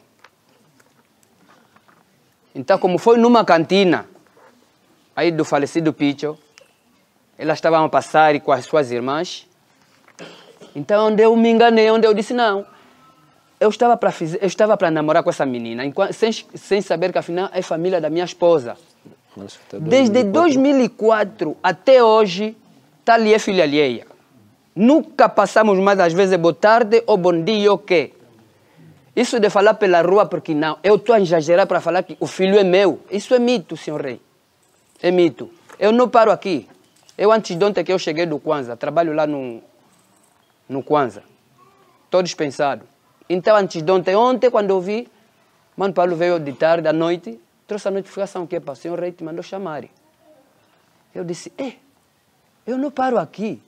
Então, como foi numa cantina, aí do falecido Picho, elas estavam a passar com as suas irmãs. Então, onde eu me enganei, onde eu disse, não, eu estava para namorar com essa menina, sem saber que afinal é família da minha esposa. Desde 2004 até hoje, está ali é filha alheia. Nunca passamos mais, às vezes, boa tarde ou bom dia ou quê. Isso de falar pela rua, porque não, eu estou a exagerar para falar que o filho é meu. Isso é mito, senhor rei. É mito. Eu não paro aqui. Eu, antes de ontem que eu cheguei do Kwanza, trabalho lá no Kwanza. Estou dispensado. Então, antes de ontem, quando eu vi, Mano Paulo veio de tarde, à noite, trouxe a notificação que o senhor rei te mandou chamar. Eu disse, eu não paro aqui.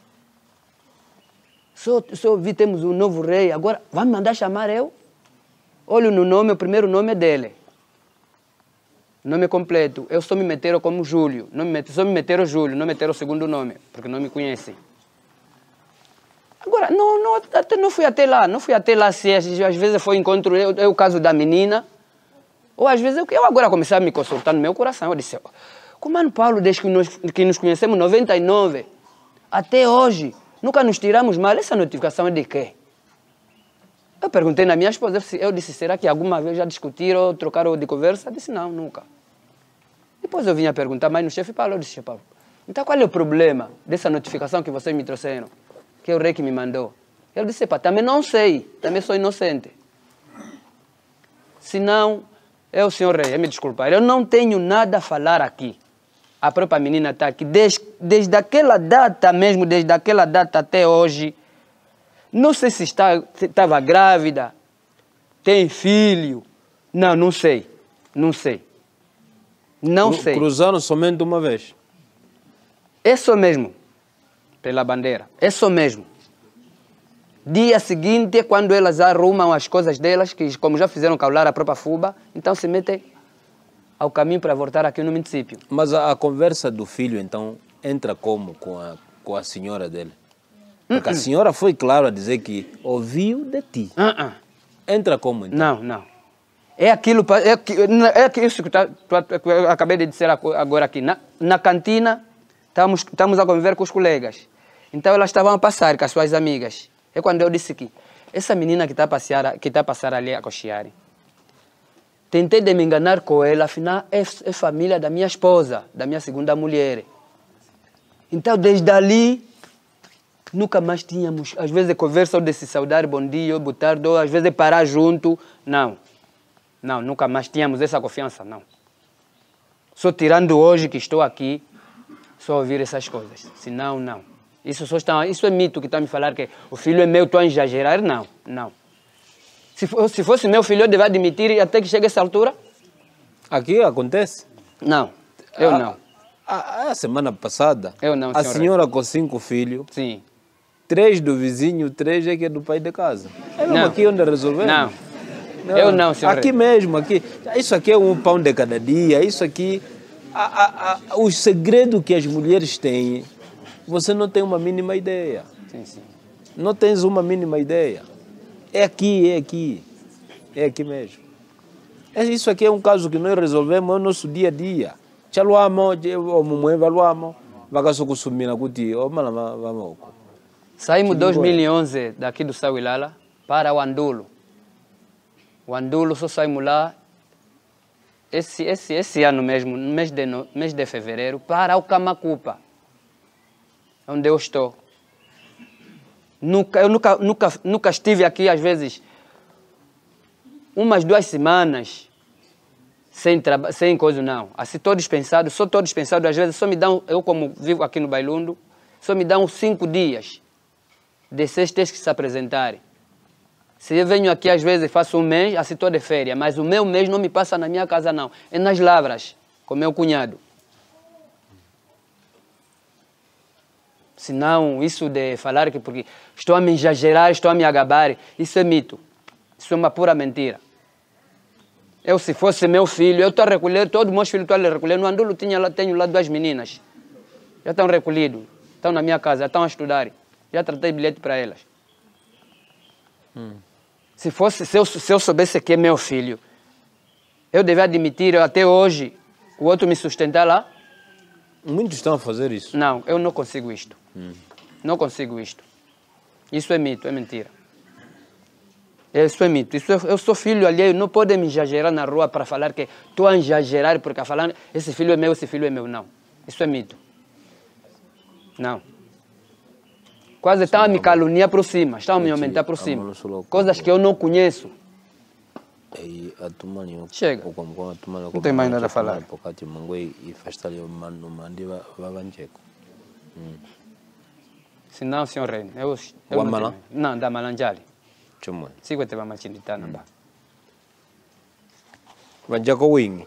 Só vi, temos um novo rei, agora vai me mandar chamar eu? Olho no nome, o primeiro nome é dele. Nome completo. Eu só me meteram como Júlio. Só me meteram Júlio, não meteram o segundo nome, porque não me conhecem. Agora, não fui até lá. Não fui até lá se às vezes foi encontro, é o caso da menina. Ou às vezes eu agora comecei a me consultar no meu coração. Eu disse, com o Mano Paulo, desde que nos conhecemos em 99, até hoje, nunca nos tiramos mal. Essa notificação é de quê? Eu perguntei na minha esposa, eu disse, será que alguma vez já discutiram ou trocaram de conversa? Eu disse, não, nunca. Depois eu vinha perguntar mais no chefe Paulo, eu disse, chefe Paulo, então qual é o problema dessa notificação que vocês me trouxeram? Que é o rei que me mandou. Eu disse, também não sei, também sou inocente. Se não, o senhor rei, me desculpar, eu não tenho nada a falar aqui. A própria menina está aqui, desde aquela data mesmo, desde aquela data até hoje. Não sei se estava grávida, tem filho. Não sei. Não sei. Cruzaram somente uma vez? É só mesmo, pela bandeira. É só mesmo. Dia seguinte, quando elas arrumam as coisas delas, que como já fizeram caular a própria fuba, então se metem ao caminho para voltar aqui no município. Mas a conversa do filho, então, entra como com a senhora dele? Porque a senhora foi clara a dizer que ouviu de ti. Entra como, então? Não. É isso que eu acabei de dizer agora aqui. Na cantina, estamos a conviver com os colegas. Então, elas estavam a passar com as suas amigas. É quando eu disse que essa menina que está a passar ali a cochear, tentei de me enganar com ela, afinal, é família da minha esposa, da minha segunda mulher. Então, desde ali, nunca mais tínhamos, às vezes conversa ou de se saudar, bom dia, ou boa tarde, ou às vezes parar junto. Não, nunca mais tínhamos essa confiança, não. Só tirando hoje que estou aqui, só ouvir essas coisas. Senão, não. Isso é mito que está me falar que o filho é meu, estou a exagerar. Não. Se fosse meu filho, eu deveria admitir até que chegue essa altura? Aqui acontece? Não, eu não. A semana passada, Eu não, a senhor senhora com 5 filhos, Sim. 3 do vizinho, 3 é que é do pai de casa. É mesmo Não. aqui onde resolvemos? Não. Eu não, senhor. Aqui mesmo, aqui. Isso aqui é um pão de cada dia, isso aqui... os segredos que as mulheres têm, você não tem uma mínima ideia. Sim. Não tens uma mínima ideia. É aqui mesmo. Isso aqui é um caso que nós resolvemos no nosso dia a dia. Saímos em 2011 daqui do Sauilala para o Andulo. O Andulo só saímos lá esse ano mesmo, no mês de fevereiro, para o Camacupa, onde eu estou. Eu nunca estive aqui, às vezes, umas 2 semanas, sem coisa, não. Assim, estou dispensado, às vezes só me dão, eu como vivo aqui no Bailundo, só me dão 5 dias de 6 que se apresentarem. Se eu venho aqui, às vezes, faço um mês, assim estou de férias, mas o meu mês não me passa na minha casa, não. É nas lavras, com meu cunhado. Senão, isso de falar que porque estou a me exagerar, estou a me agabar, isso é mito. Isso é uma pura mentira. Eu, se fosse meu filho, eu estou a recolher, todos os meus filhos estão a recolher. No Andulo tenho lá 2 meninas. Já estão recolhidos, estão na minha casa, já estão a estudar. Já tratei bilhete para elas. Se eu soubesse que é meu filho, eu devia admitir, até hoje, o outro me sustentar lá. Muitos estão a fazer isso. Não, eu não consigo isto. Não consigo isto. Isso é mito, é mentira. Isso é mito. Eu sou filho alheio, não pode me exagerar na rua para falar que estou a exagerar porque falando esse filho é meu, não. Isso é mito. Não. Quase estão a me caluniar por cima, estão a me aumentar por cima. Coisas que eu não conheço. Chega. Não tem mais nada a falar. Senão, senhor Reino, eu não, da Malanjali. Sigo te vamos chinditana ba. Vanjako wing.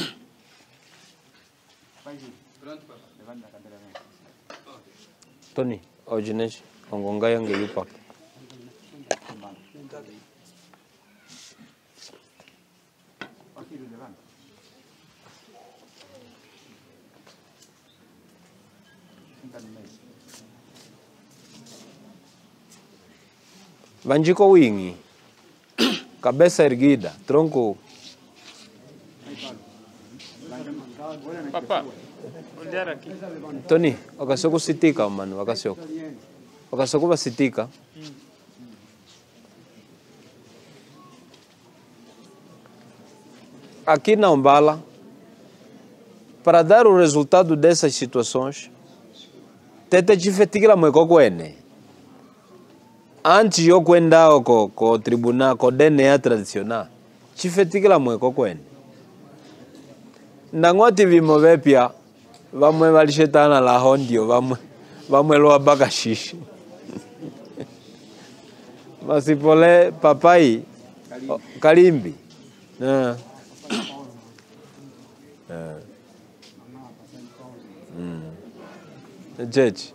Tony, Ojinesh, Ongonga yange yupa. Vanjiko wingi, cabeça erguida, tronco. Papá, olhar aqui. Tony, wakasoko sitika mano, wakasoko. Wakasoko basitika. Aqui na Umbala, para dar o resultado dessas situações, tete chifetikila mweko kwene. Antes eu kwenda com o tribunal, com o DNA tradicional, chifetikila mweko kwene. Nangoti vimove pia, vamwe valishetana la hondio, vamwe lo abacaxi. Masipole papai, Kalimbi. Gente.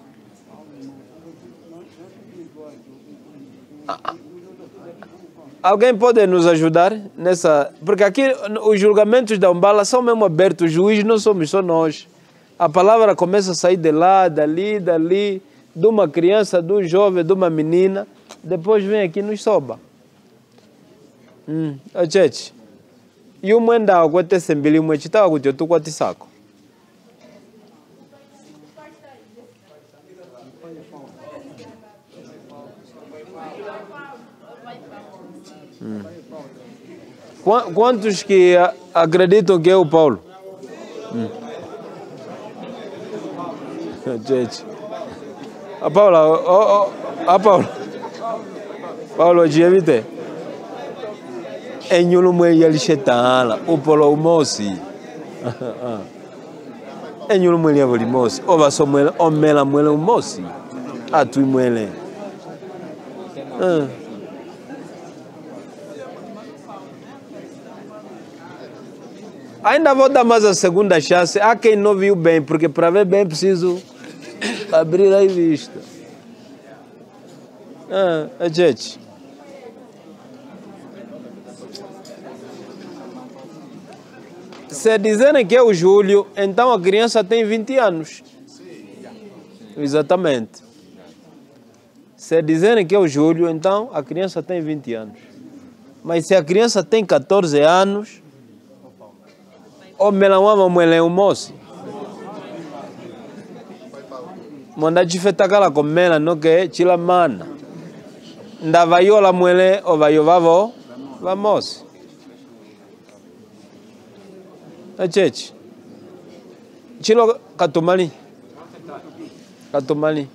Alguém pode nos ajudar nessa... Porque aqui os julgamentos da Umbala são mesmo abertos, os juízes não somos só nós. A palavra começa a sair de lá, dali, de uma criança, de um jovem, de uma menina, depois vem aqui e nos soba. Gente, e o mwenda ao kwete sembili mwechita ao kuti tu kwati sako. Quantos que acreditam que é o Paulo? Gente, Paulo Gievite. Enyulu mwe yalishetala upolo umosi. Enyulu mwe yavoli mosi. Ova somwele omela mwele umosi. Atui mwele. Ainda vou dar mais a segunda chance a quem não viu bem, porque para ver bem preciso abrir a vista. Gente. Se dizerem que é o Júlio, então a criança tem 20 anos. Exatamente. Se dizerem que é o Júlio, então a criança tem 20 anos. Mas se a criança tem 14 anos, o melawama mwele umosi. Manda chifetakala komela noke chila mana. Nda vayola mwele o vayovavo vamosi. Chechi. Chilo katumali. Katumali.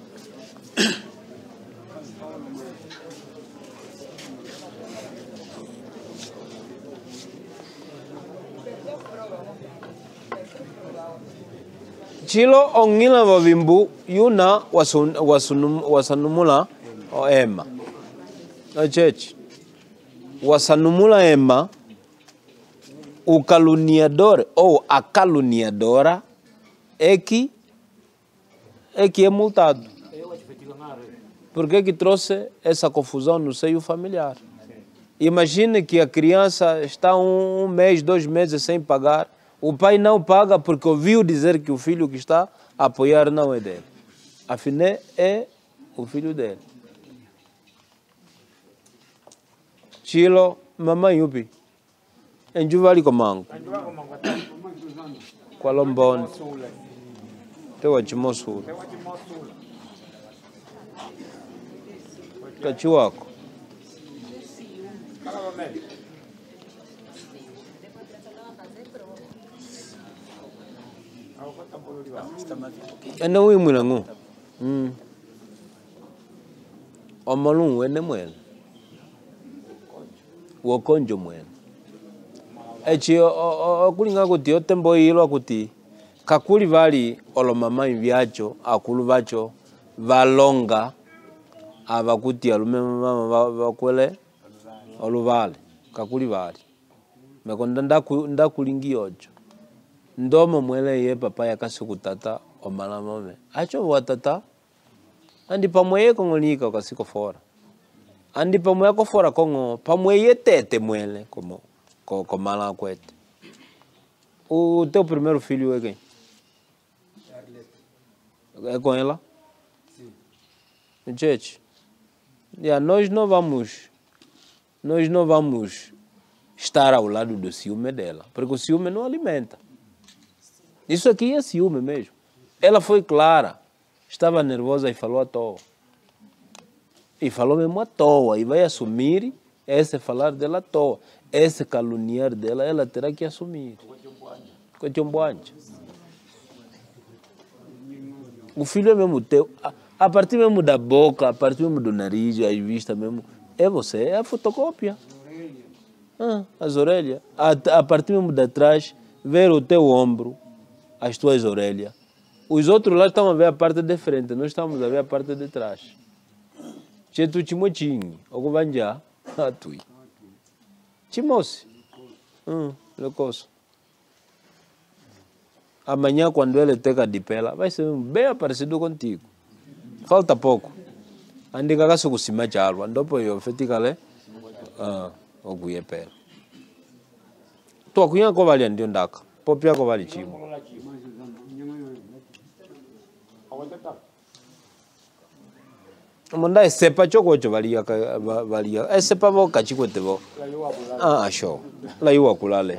Chilo ongila vavimbu yuna wasanumula o ema. Chechi. Wasanumula ema. O caluniador ou a caluniadora é que é multado. Por que trouxe essa confusão no seio familiar? Imagine que a criança está um mês, 2 meses sem pagar. O pai não paga porque ouviu dizer que o filho que está a apoiar não é dele. Afinal, é o filho dele. Chilo, mamãe upi. Enjuvali komango. Kwa Lomboni. Tewa chimosula. Kachi wako. Ene ui mwilangu. Omalungu wene mwene. Wokonjo mwene. Echi okulinga kuti otembo ilo kuti kakuli vali olomama vyacho akulu vacho valonga avakuti alume mama vakwele oluvale kakuli vali mekonda ndakulingi ojo ndomo mwele ye papa yakasi kutata omala mame acho watata andi pamwe kongolika kasiko fora andi pamwe ko fora kongo pamwe yetete mwele como mala kwete. O teu primeiro filho é quem? É com ela? Sim. Gente, nós não vamos estar ao lado do ciúme dela, porque o ciúme não alimenta. Isso aqui é ciúme mesmo. Ela foi clara, estava nervosa e falou à toa. E falou mesmo à toa, e vai assumir esse falar dela à toa. Esse caluniar dela, ela terá que assumir. O filho é mesmo teu. A partir mesmo da boca, a partir mesmo do nariz, a vista mesmo, é você, é a fotocópia. As orelhas. A partir mesmo de trás, ver o teu ombro, as tuas orelhas. Os outros lá estão a ver a parte de frente, nós estamos a ver a parte de trás. Chetu chimotinho, o govanja, atui. Chimose. Lecoso. Amanhã, quando ele teca de pela, vai ser bem parecido contigo. Falta pouco. Andi kagaso kusima chalo, ndopo yo fetikale. O guye pela. Tu akunya ko vali ndio ndaka. Popia ko vali chimo. Manda sepa choko valia valia. Sepa vo kachikwete vo. Show. La iwa kulale.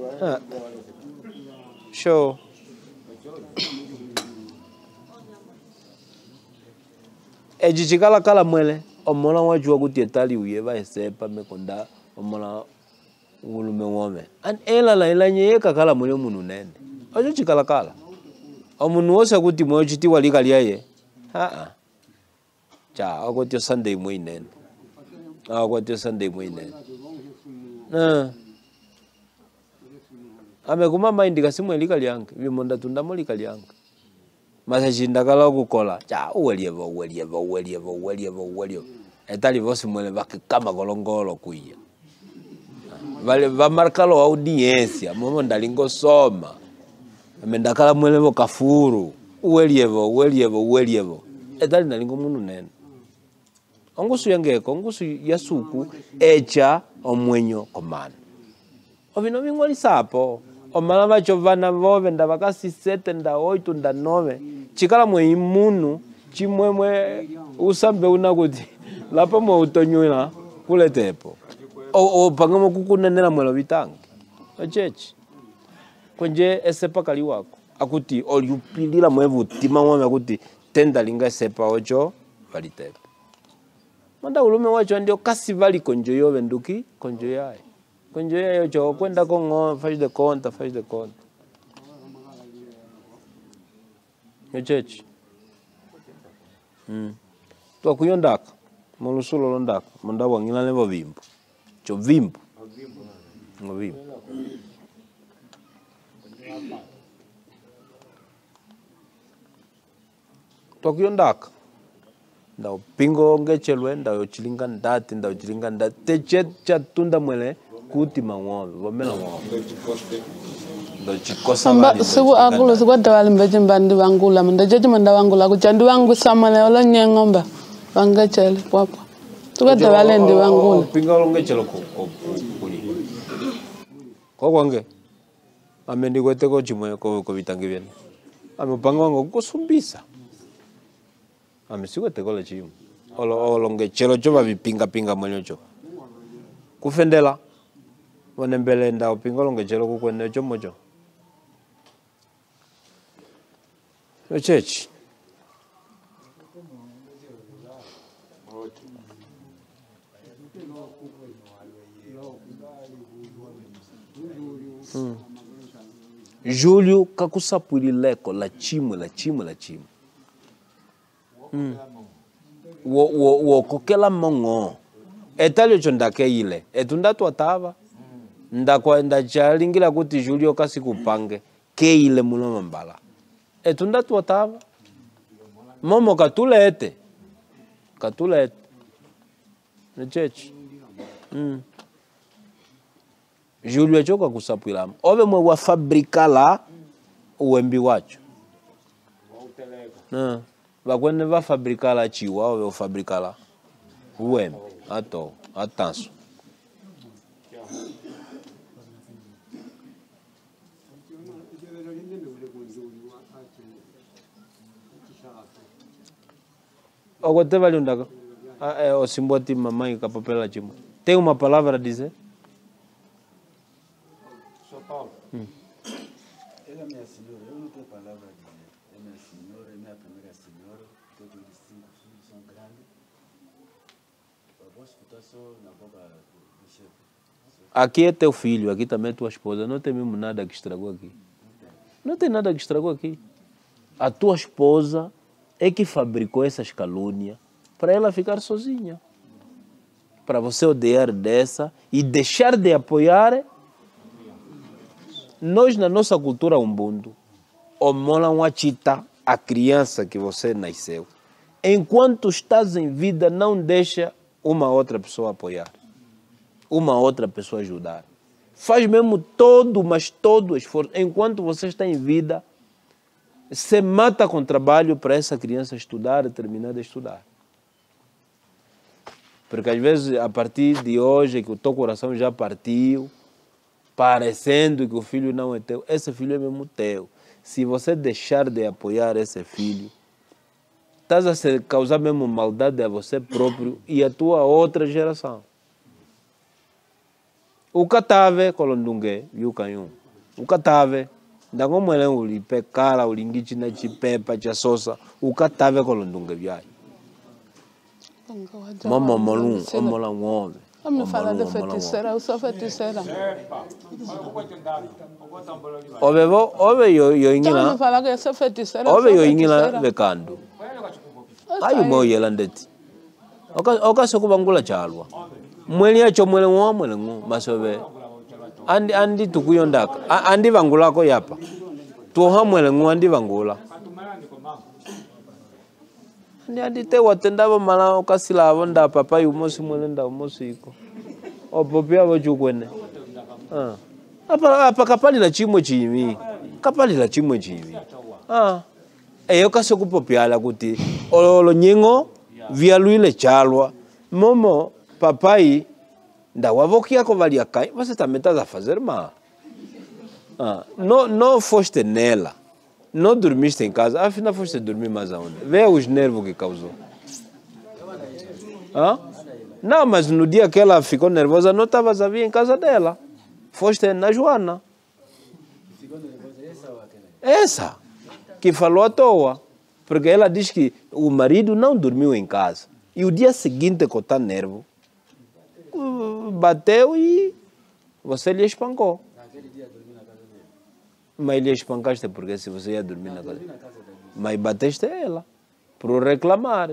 Show. Ejichikala kala mwele. Omola wajua kutietali uyeva sepa mekonda. Omola ngulume wome. An ela la ela nyeka kala mwele munu nene. Ojo chikala kala. Omunu wose kuti mwe chiti walika liaye. cha agotio Sunday muinen agotio Sunday muinen ame kumama indika simwe likalianga bimonda tundamo likalianga masajinda kala kukola cha uwelievo etali vosi mwele bakikama kolongolo kuya vale vamarkalo audiência momo ndalingo soma amendakala mwele kafuru uwelievo etali ndalingo munu nene ongusu yangeko ongusu yasuku echa omwenyo komana ovino vingwali sapo omala vacho vana vove nda vakasi 7 nda 8 nda 9 chikala mwe imunu chimwemwe usambe unakuti lapa mwe utonyula kule tepo o pangamo kukunenela mwelo vitangi ochechi kwenje esepa kali wako akuti oliupilila mwevu utima mwame akuti tenda linga sepa ocho valitepo manda ulume wacho ndio kasi vali konjo yove nduki konjo yae konjo yae ocho kwenda kongo faz de conta ochechi tua kuyondaka molusulo londaka manda wangila levo vimbo cho vimbo ngovimbo tua kuyondaka ndao pingo ngechelwe ndao chilinga ndati teche chatunda mwele kuti mang'ombe vomela ng'ombe ndo chikosa vali siku akulo siku dawali mbeje mbandi wangula mndajeje manda wangula kuchandi wangu samale olo nyeng'ombe wangechele kwapo siku dawali ndi wangula pinga lo ngechelo kuli ko kwange amendi kwete ko chimwe ko bitangi bien amupanga wangu kusumbisa amesikwete ko le chimwe olo ngechelo cho babipinga mwenyocho kufendela wanembele nda upinga lo ngechelo kukwene cho mocho ochechi Júlio kakusapulileko la chimwe wo kokela mongo etalio chondake ile etunda twatava ndakwa ndachalingira kuti Júlio kasi kupange ke ile muno mbala etunda twatava momo katulete nechechi Júlio choka kusapwila ove mwe wa fabrika la uwembi wacho vakwene va fabrika la chiwa ove fabrika la uwembi atanso ogote vale undaka osimboti mamãe capapela chimo tem uma palavra a dizer? Ela é minha senhora, eu não tenho palavra a dizer. É minha senhora, é minha primeira senhora. Todos os 5 filhos são grandes. Eu vou escutar só na boca do chefe. Aqui é teu filho, aqui também é tua esposa. Não tem mesmo nada que estragou aqui. Não tem nada que estragou aqui. A tua esposa é que fabricou essas calúnias para ela ficar sozinha. Para você odiar dessa e deixar de apoiar. Nós, na nossa cultura Ubuntu, omola uma chita a criança que você nasceu. Enquanto estás em vida, não deixa uma outra pessoa apoiar, uma outra pessoa ajudar. Faz mesmo mas todo o esforço. Enquanto você está em vida, se mata com trabalho para essa criança estudar e terminar de estudar. Porque às vezes, a partir de hoje, que o teu coração já partiu, parecendo que o filho não é teu, esse filho é mesmo teu. Se você deixar de apoiar esse filho, estás a causar mesmo maldade a você próprio e a tua outra geração. O catave colondungue viu canhão. O catave da como ele o lipe cara o linguichi na chipepa cha sosa o catave colondungue viai. Mama malum omola ngome. Me fala de feiticeira, eu sou feiticeira. Ove yo ingila. Me fala que eu sou feiticeira. Ove yo ingila bekando. Ayo mo yelandeti. Oka se kubangula chalwa. Mweli yacho mwele ngo masobe. Andi tukuyondaka. Andi vangula ko yapa. Tuoha mwele ngo andi vangula. Andi te watendaba mala okasila avonda papa yumosi mwele nda umosi iko. Opopia vochukwene. Apa kapali la chimwe chimi. Kapali la chimwe chimi. Eyo kase kupopiala kuti olo nyingo via luile chalwa momo papai nda wavokia ko valia kai você também tá a fazer mal. Não foste nela, não dormiste em casa, afinal foste dormir mais aonde? Vê os nervos que causou. Não, mas no dia que ela ficou nervosa não estava a vir em casa dela, foste na Joana. Essa que falou à toa, porque ela diz que o marido não dormiu em casa. E o dia seguinte, com o nervo, bateu e você lhe espancou. Mas lhe espancaste porque se você ia dormir na casa. Mas bateste ela, por reclamar.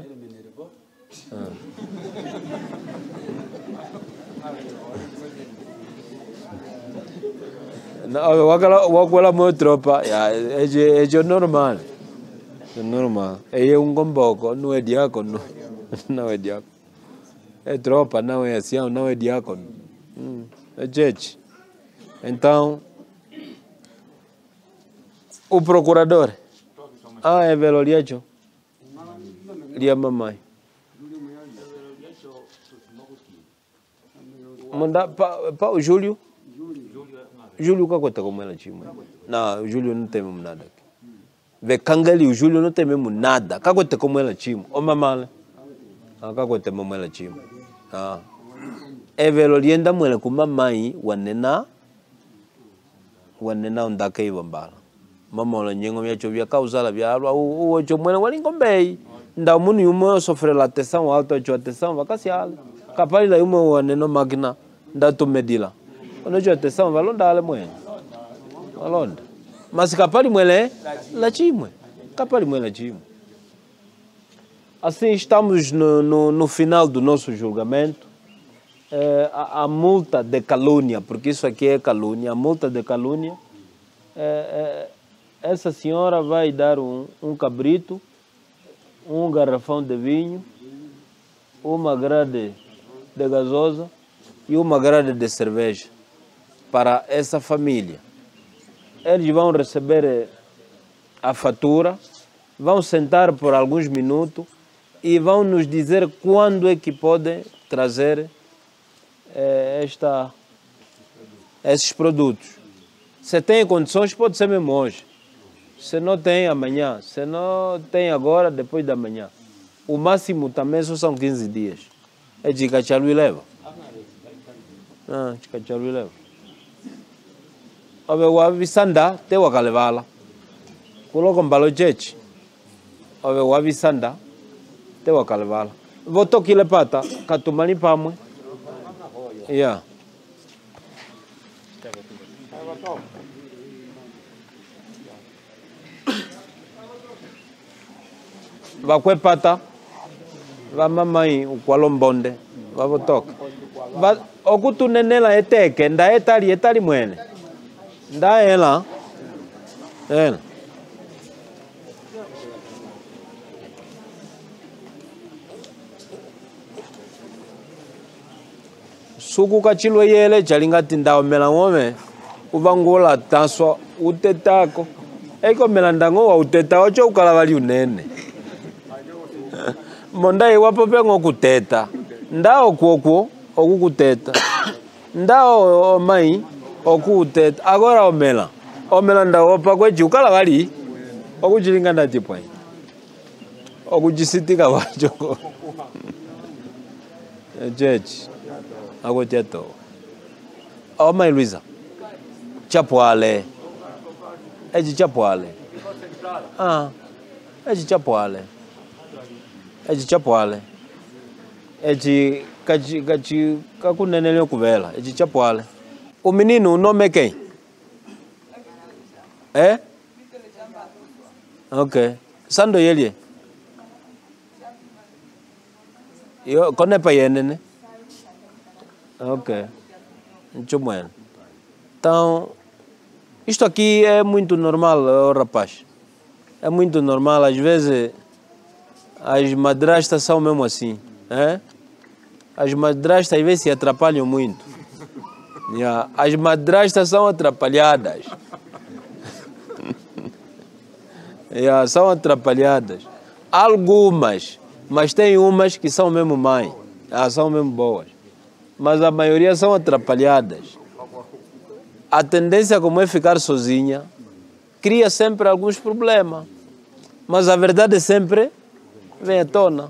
Aquela minha tropa, é normal. É normal. É gomboco, não é diácono. Não é diácono. É tropa, não é ancião, não é diácono. É gente. Então, o procurador. É veloriacho. Lia mamãe. Manda para o Júlio. Júlio que conta como ela tinha. Não, o Júlio não tem mesmo nada. Vê Cangali, o Júlio não tem mesmo nada. Que conta como ela tinha. O mamãe. Que conta como ela tinha. É velorienda mulher com mamãe, o nena onda que ia embora. Mamãe lá ninguém me chovia causa lá via o outro mulher o lingombei. Nda muni uma sofrer a atenção alta, a atenção vacacial. Capaz lá uma nena máquina nda tu medila. Quando eu atenção vai longe lá mulher. Longe. Mas capaz mulher lá chimo. Capaz mulher chimo. Assim estamos no final do nosso julgamento. A multa de calúnia, porque isso aqui é calúnia, a multa de calúnia, essa senhora vai dar um cabrito, um garrafão de vinho, uma grade de gasosa e uma grade de cerveja para essa família. Eles vão receber a fatura, vão sentar por alguns minutos e vão nos dizer quando é que podem trazer esses produtos. Se tem condições, pode ser mesmo hoje. Se não tem, amanhã. Se não tem agora, depois da manhã. O máximo também só são 15 dias. É de Cachalu e leva. De Cachalu e leva. O avisanda, tem o acalevala. Coloca um balochete. O avisanda, tem o acalevala. Votou que le pata, catumani pamwe. Yeah. Vakwe pata, va mamãe o qualombonde, va votoka. Va okutu nenela eteke, nda etali mwene. Nda ela. Suku kachilo yele chalingati ndao mela ngome uvangula tanswa utetako eko mela ndango wa uteta ocho ukalavali unene monda iwapo pengo kuteta ndao kuoko okukuteta ndao mai okuteta agora omela ndao pakwechi ukalavali okuchilinga ndatipwa okuchisitika wacho jeje agoteto. Oh, mãe Luísa. Chapoale. É de Chapoale. É de Chapoale. É de Chapoale. É de Cacunenele Cuvela. É de Chapoale. O menino, o nome é quem? É? Ok. Sando ele? Quando é para ele, né? Ok. Muito bem. Então, isto aqui é muito normal, rapaz. É muito normal. Às vezes, as madrastas são mesmo assim. As madrastas às vezes se atrapalham muito. As madrastas são atrapalhadas. São atrapalhadas. Algumas, mas tem umas que são mesmo mãe. São mesmo boas. Mas a maioria são atrapalhadas. A tendência, como é ficar sozinha, cria sempre alguns problemas. Mas a verdade sempre vem à tona.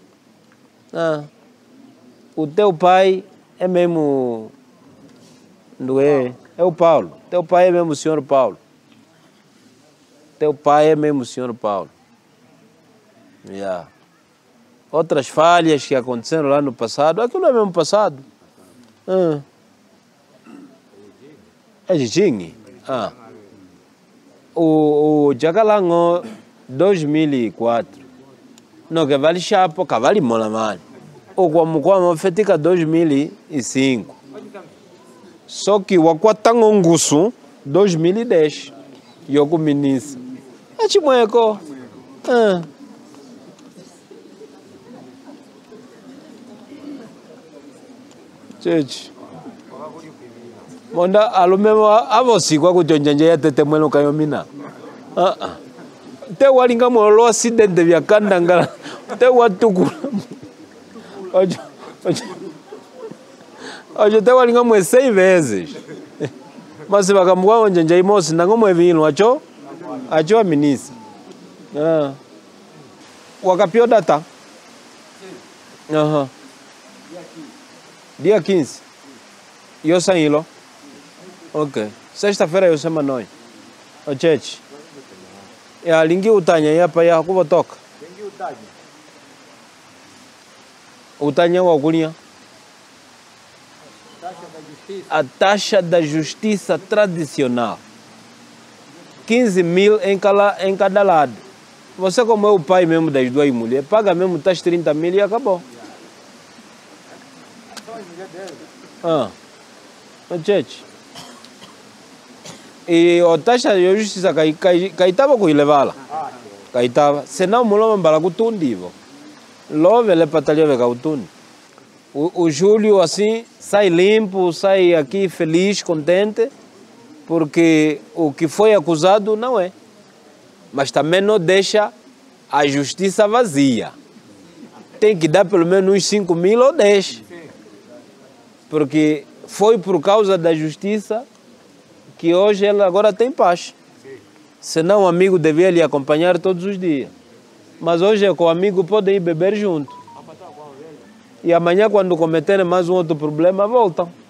O teu pai é mesmo... Não é? É o Paulo. Teu pai é mesmo o senhor Paulo. Teu pai é mesmo o senhor Paulo. Outras falhas que aconteceram lá no passado, aquilo é mesmo passado. É Jijingi? O Jacalango 2004. Não, que vale chapo, que vale mola mano. O Guamuquama fetica 2005. Só que o Aquatangongusu 2010. E o ministro. É chimoeco. Gente. Monda alumemo avosi kwa kujonjanja ya tete mwelo kayomina. Te walinga mwolo acidente vya kandanga. Te watukula. Ojo te walinga mwe 6 vezes. Mas se bakamwa onjanja imosi nango mwe vino acho a ministra. Wakapio data. Dia 15. Eu saílo. Ok. Sexta-feira eu chamo nós. O cheche. A lingi utanya ya pa ya kubo toka. Lingi utanya. Utanya wa gulia. A taxa da justiça tradicional. 15 mil em cada lado. Você, como é o pai mesmo das duas mulheres, paga mesmo taxa 30 mil e acabou. Cheche. E a taxa de justiça caitava com levá-la. Caitava. Senão, mulher me balagu tundivo. Logo, ele patalia vega o tundi. O Júlio, assim, sai limpo, sai aqui feliz, contente, porque o que foi acusado não é. Mas também não deixa a justiça vazia. Tem que dar pelo menos uns 5 mil ou 10. Porque foi por causa da justiça que hoje ela agora tem paz. Senão o amigo devia lhe acompanhar todos os dias. Mas hoje com o amigo podem ir beber junto. E amanhã, quando cometerem mais um outro problema, voltam.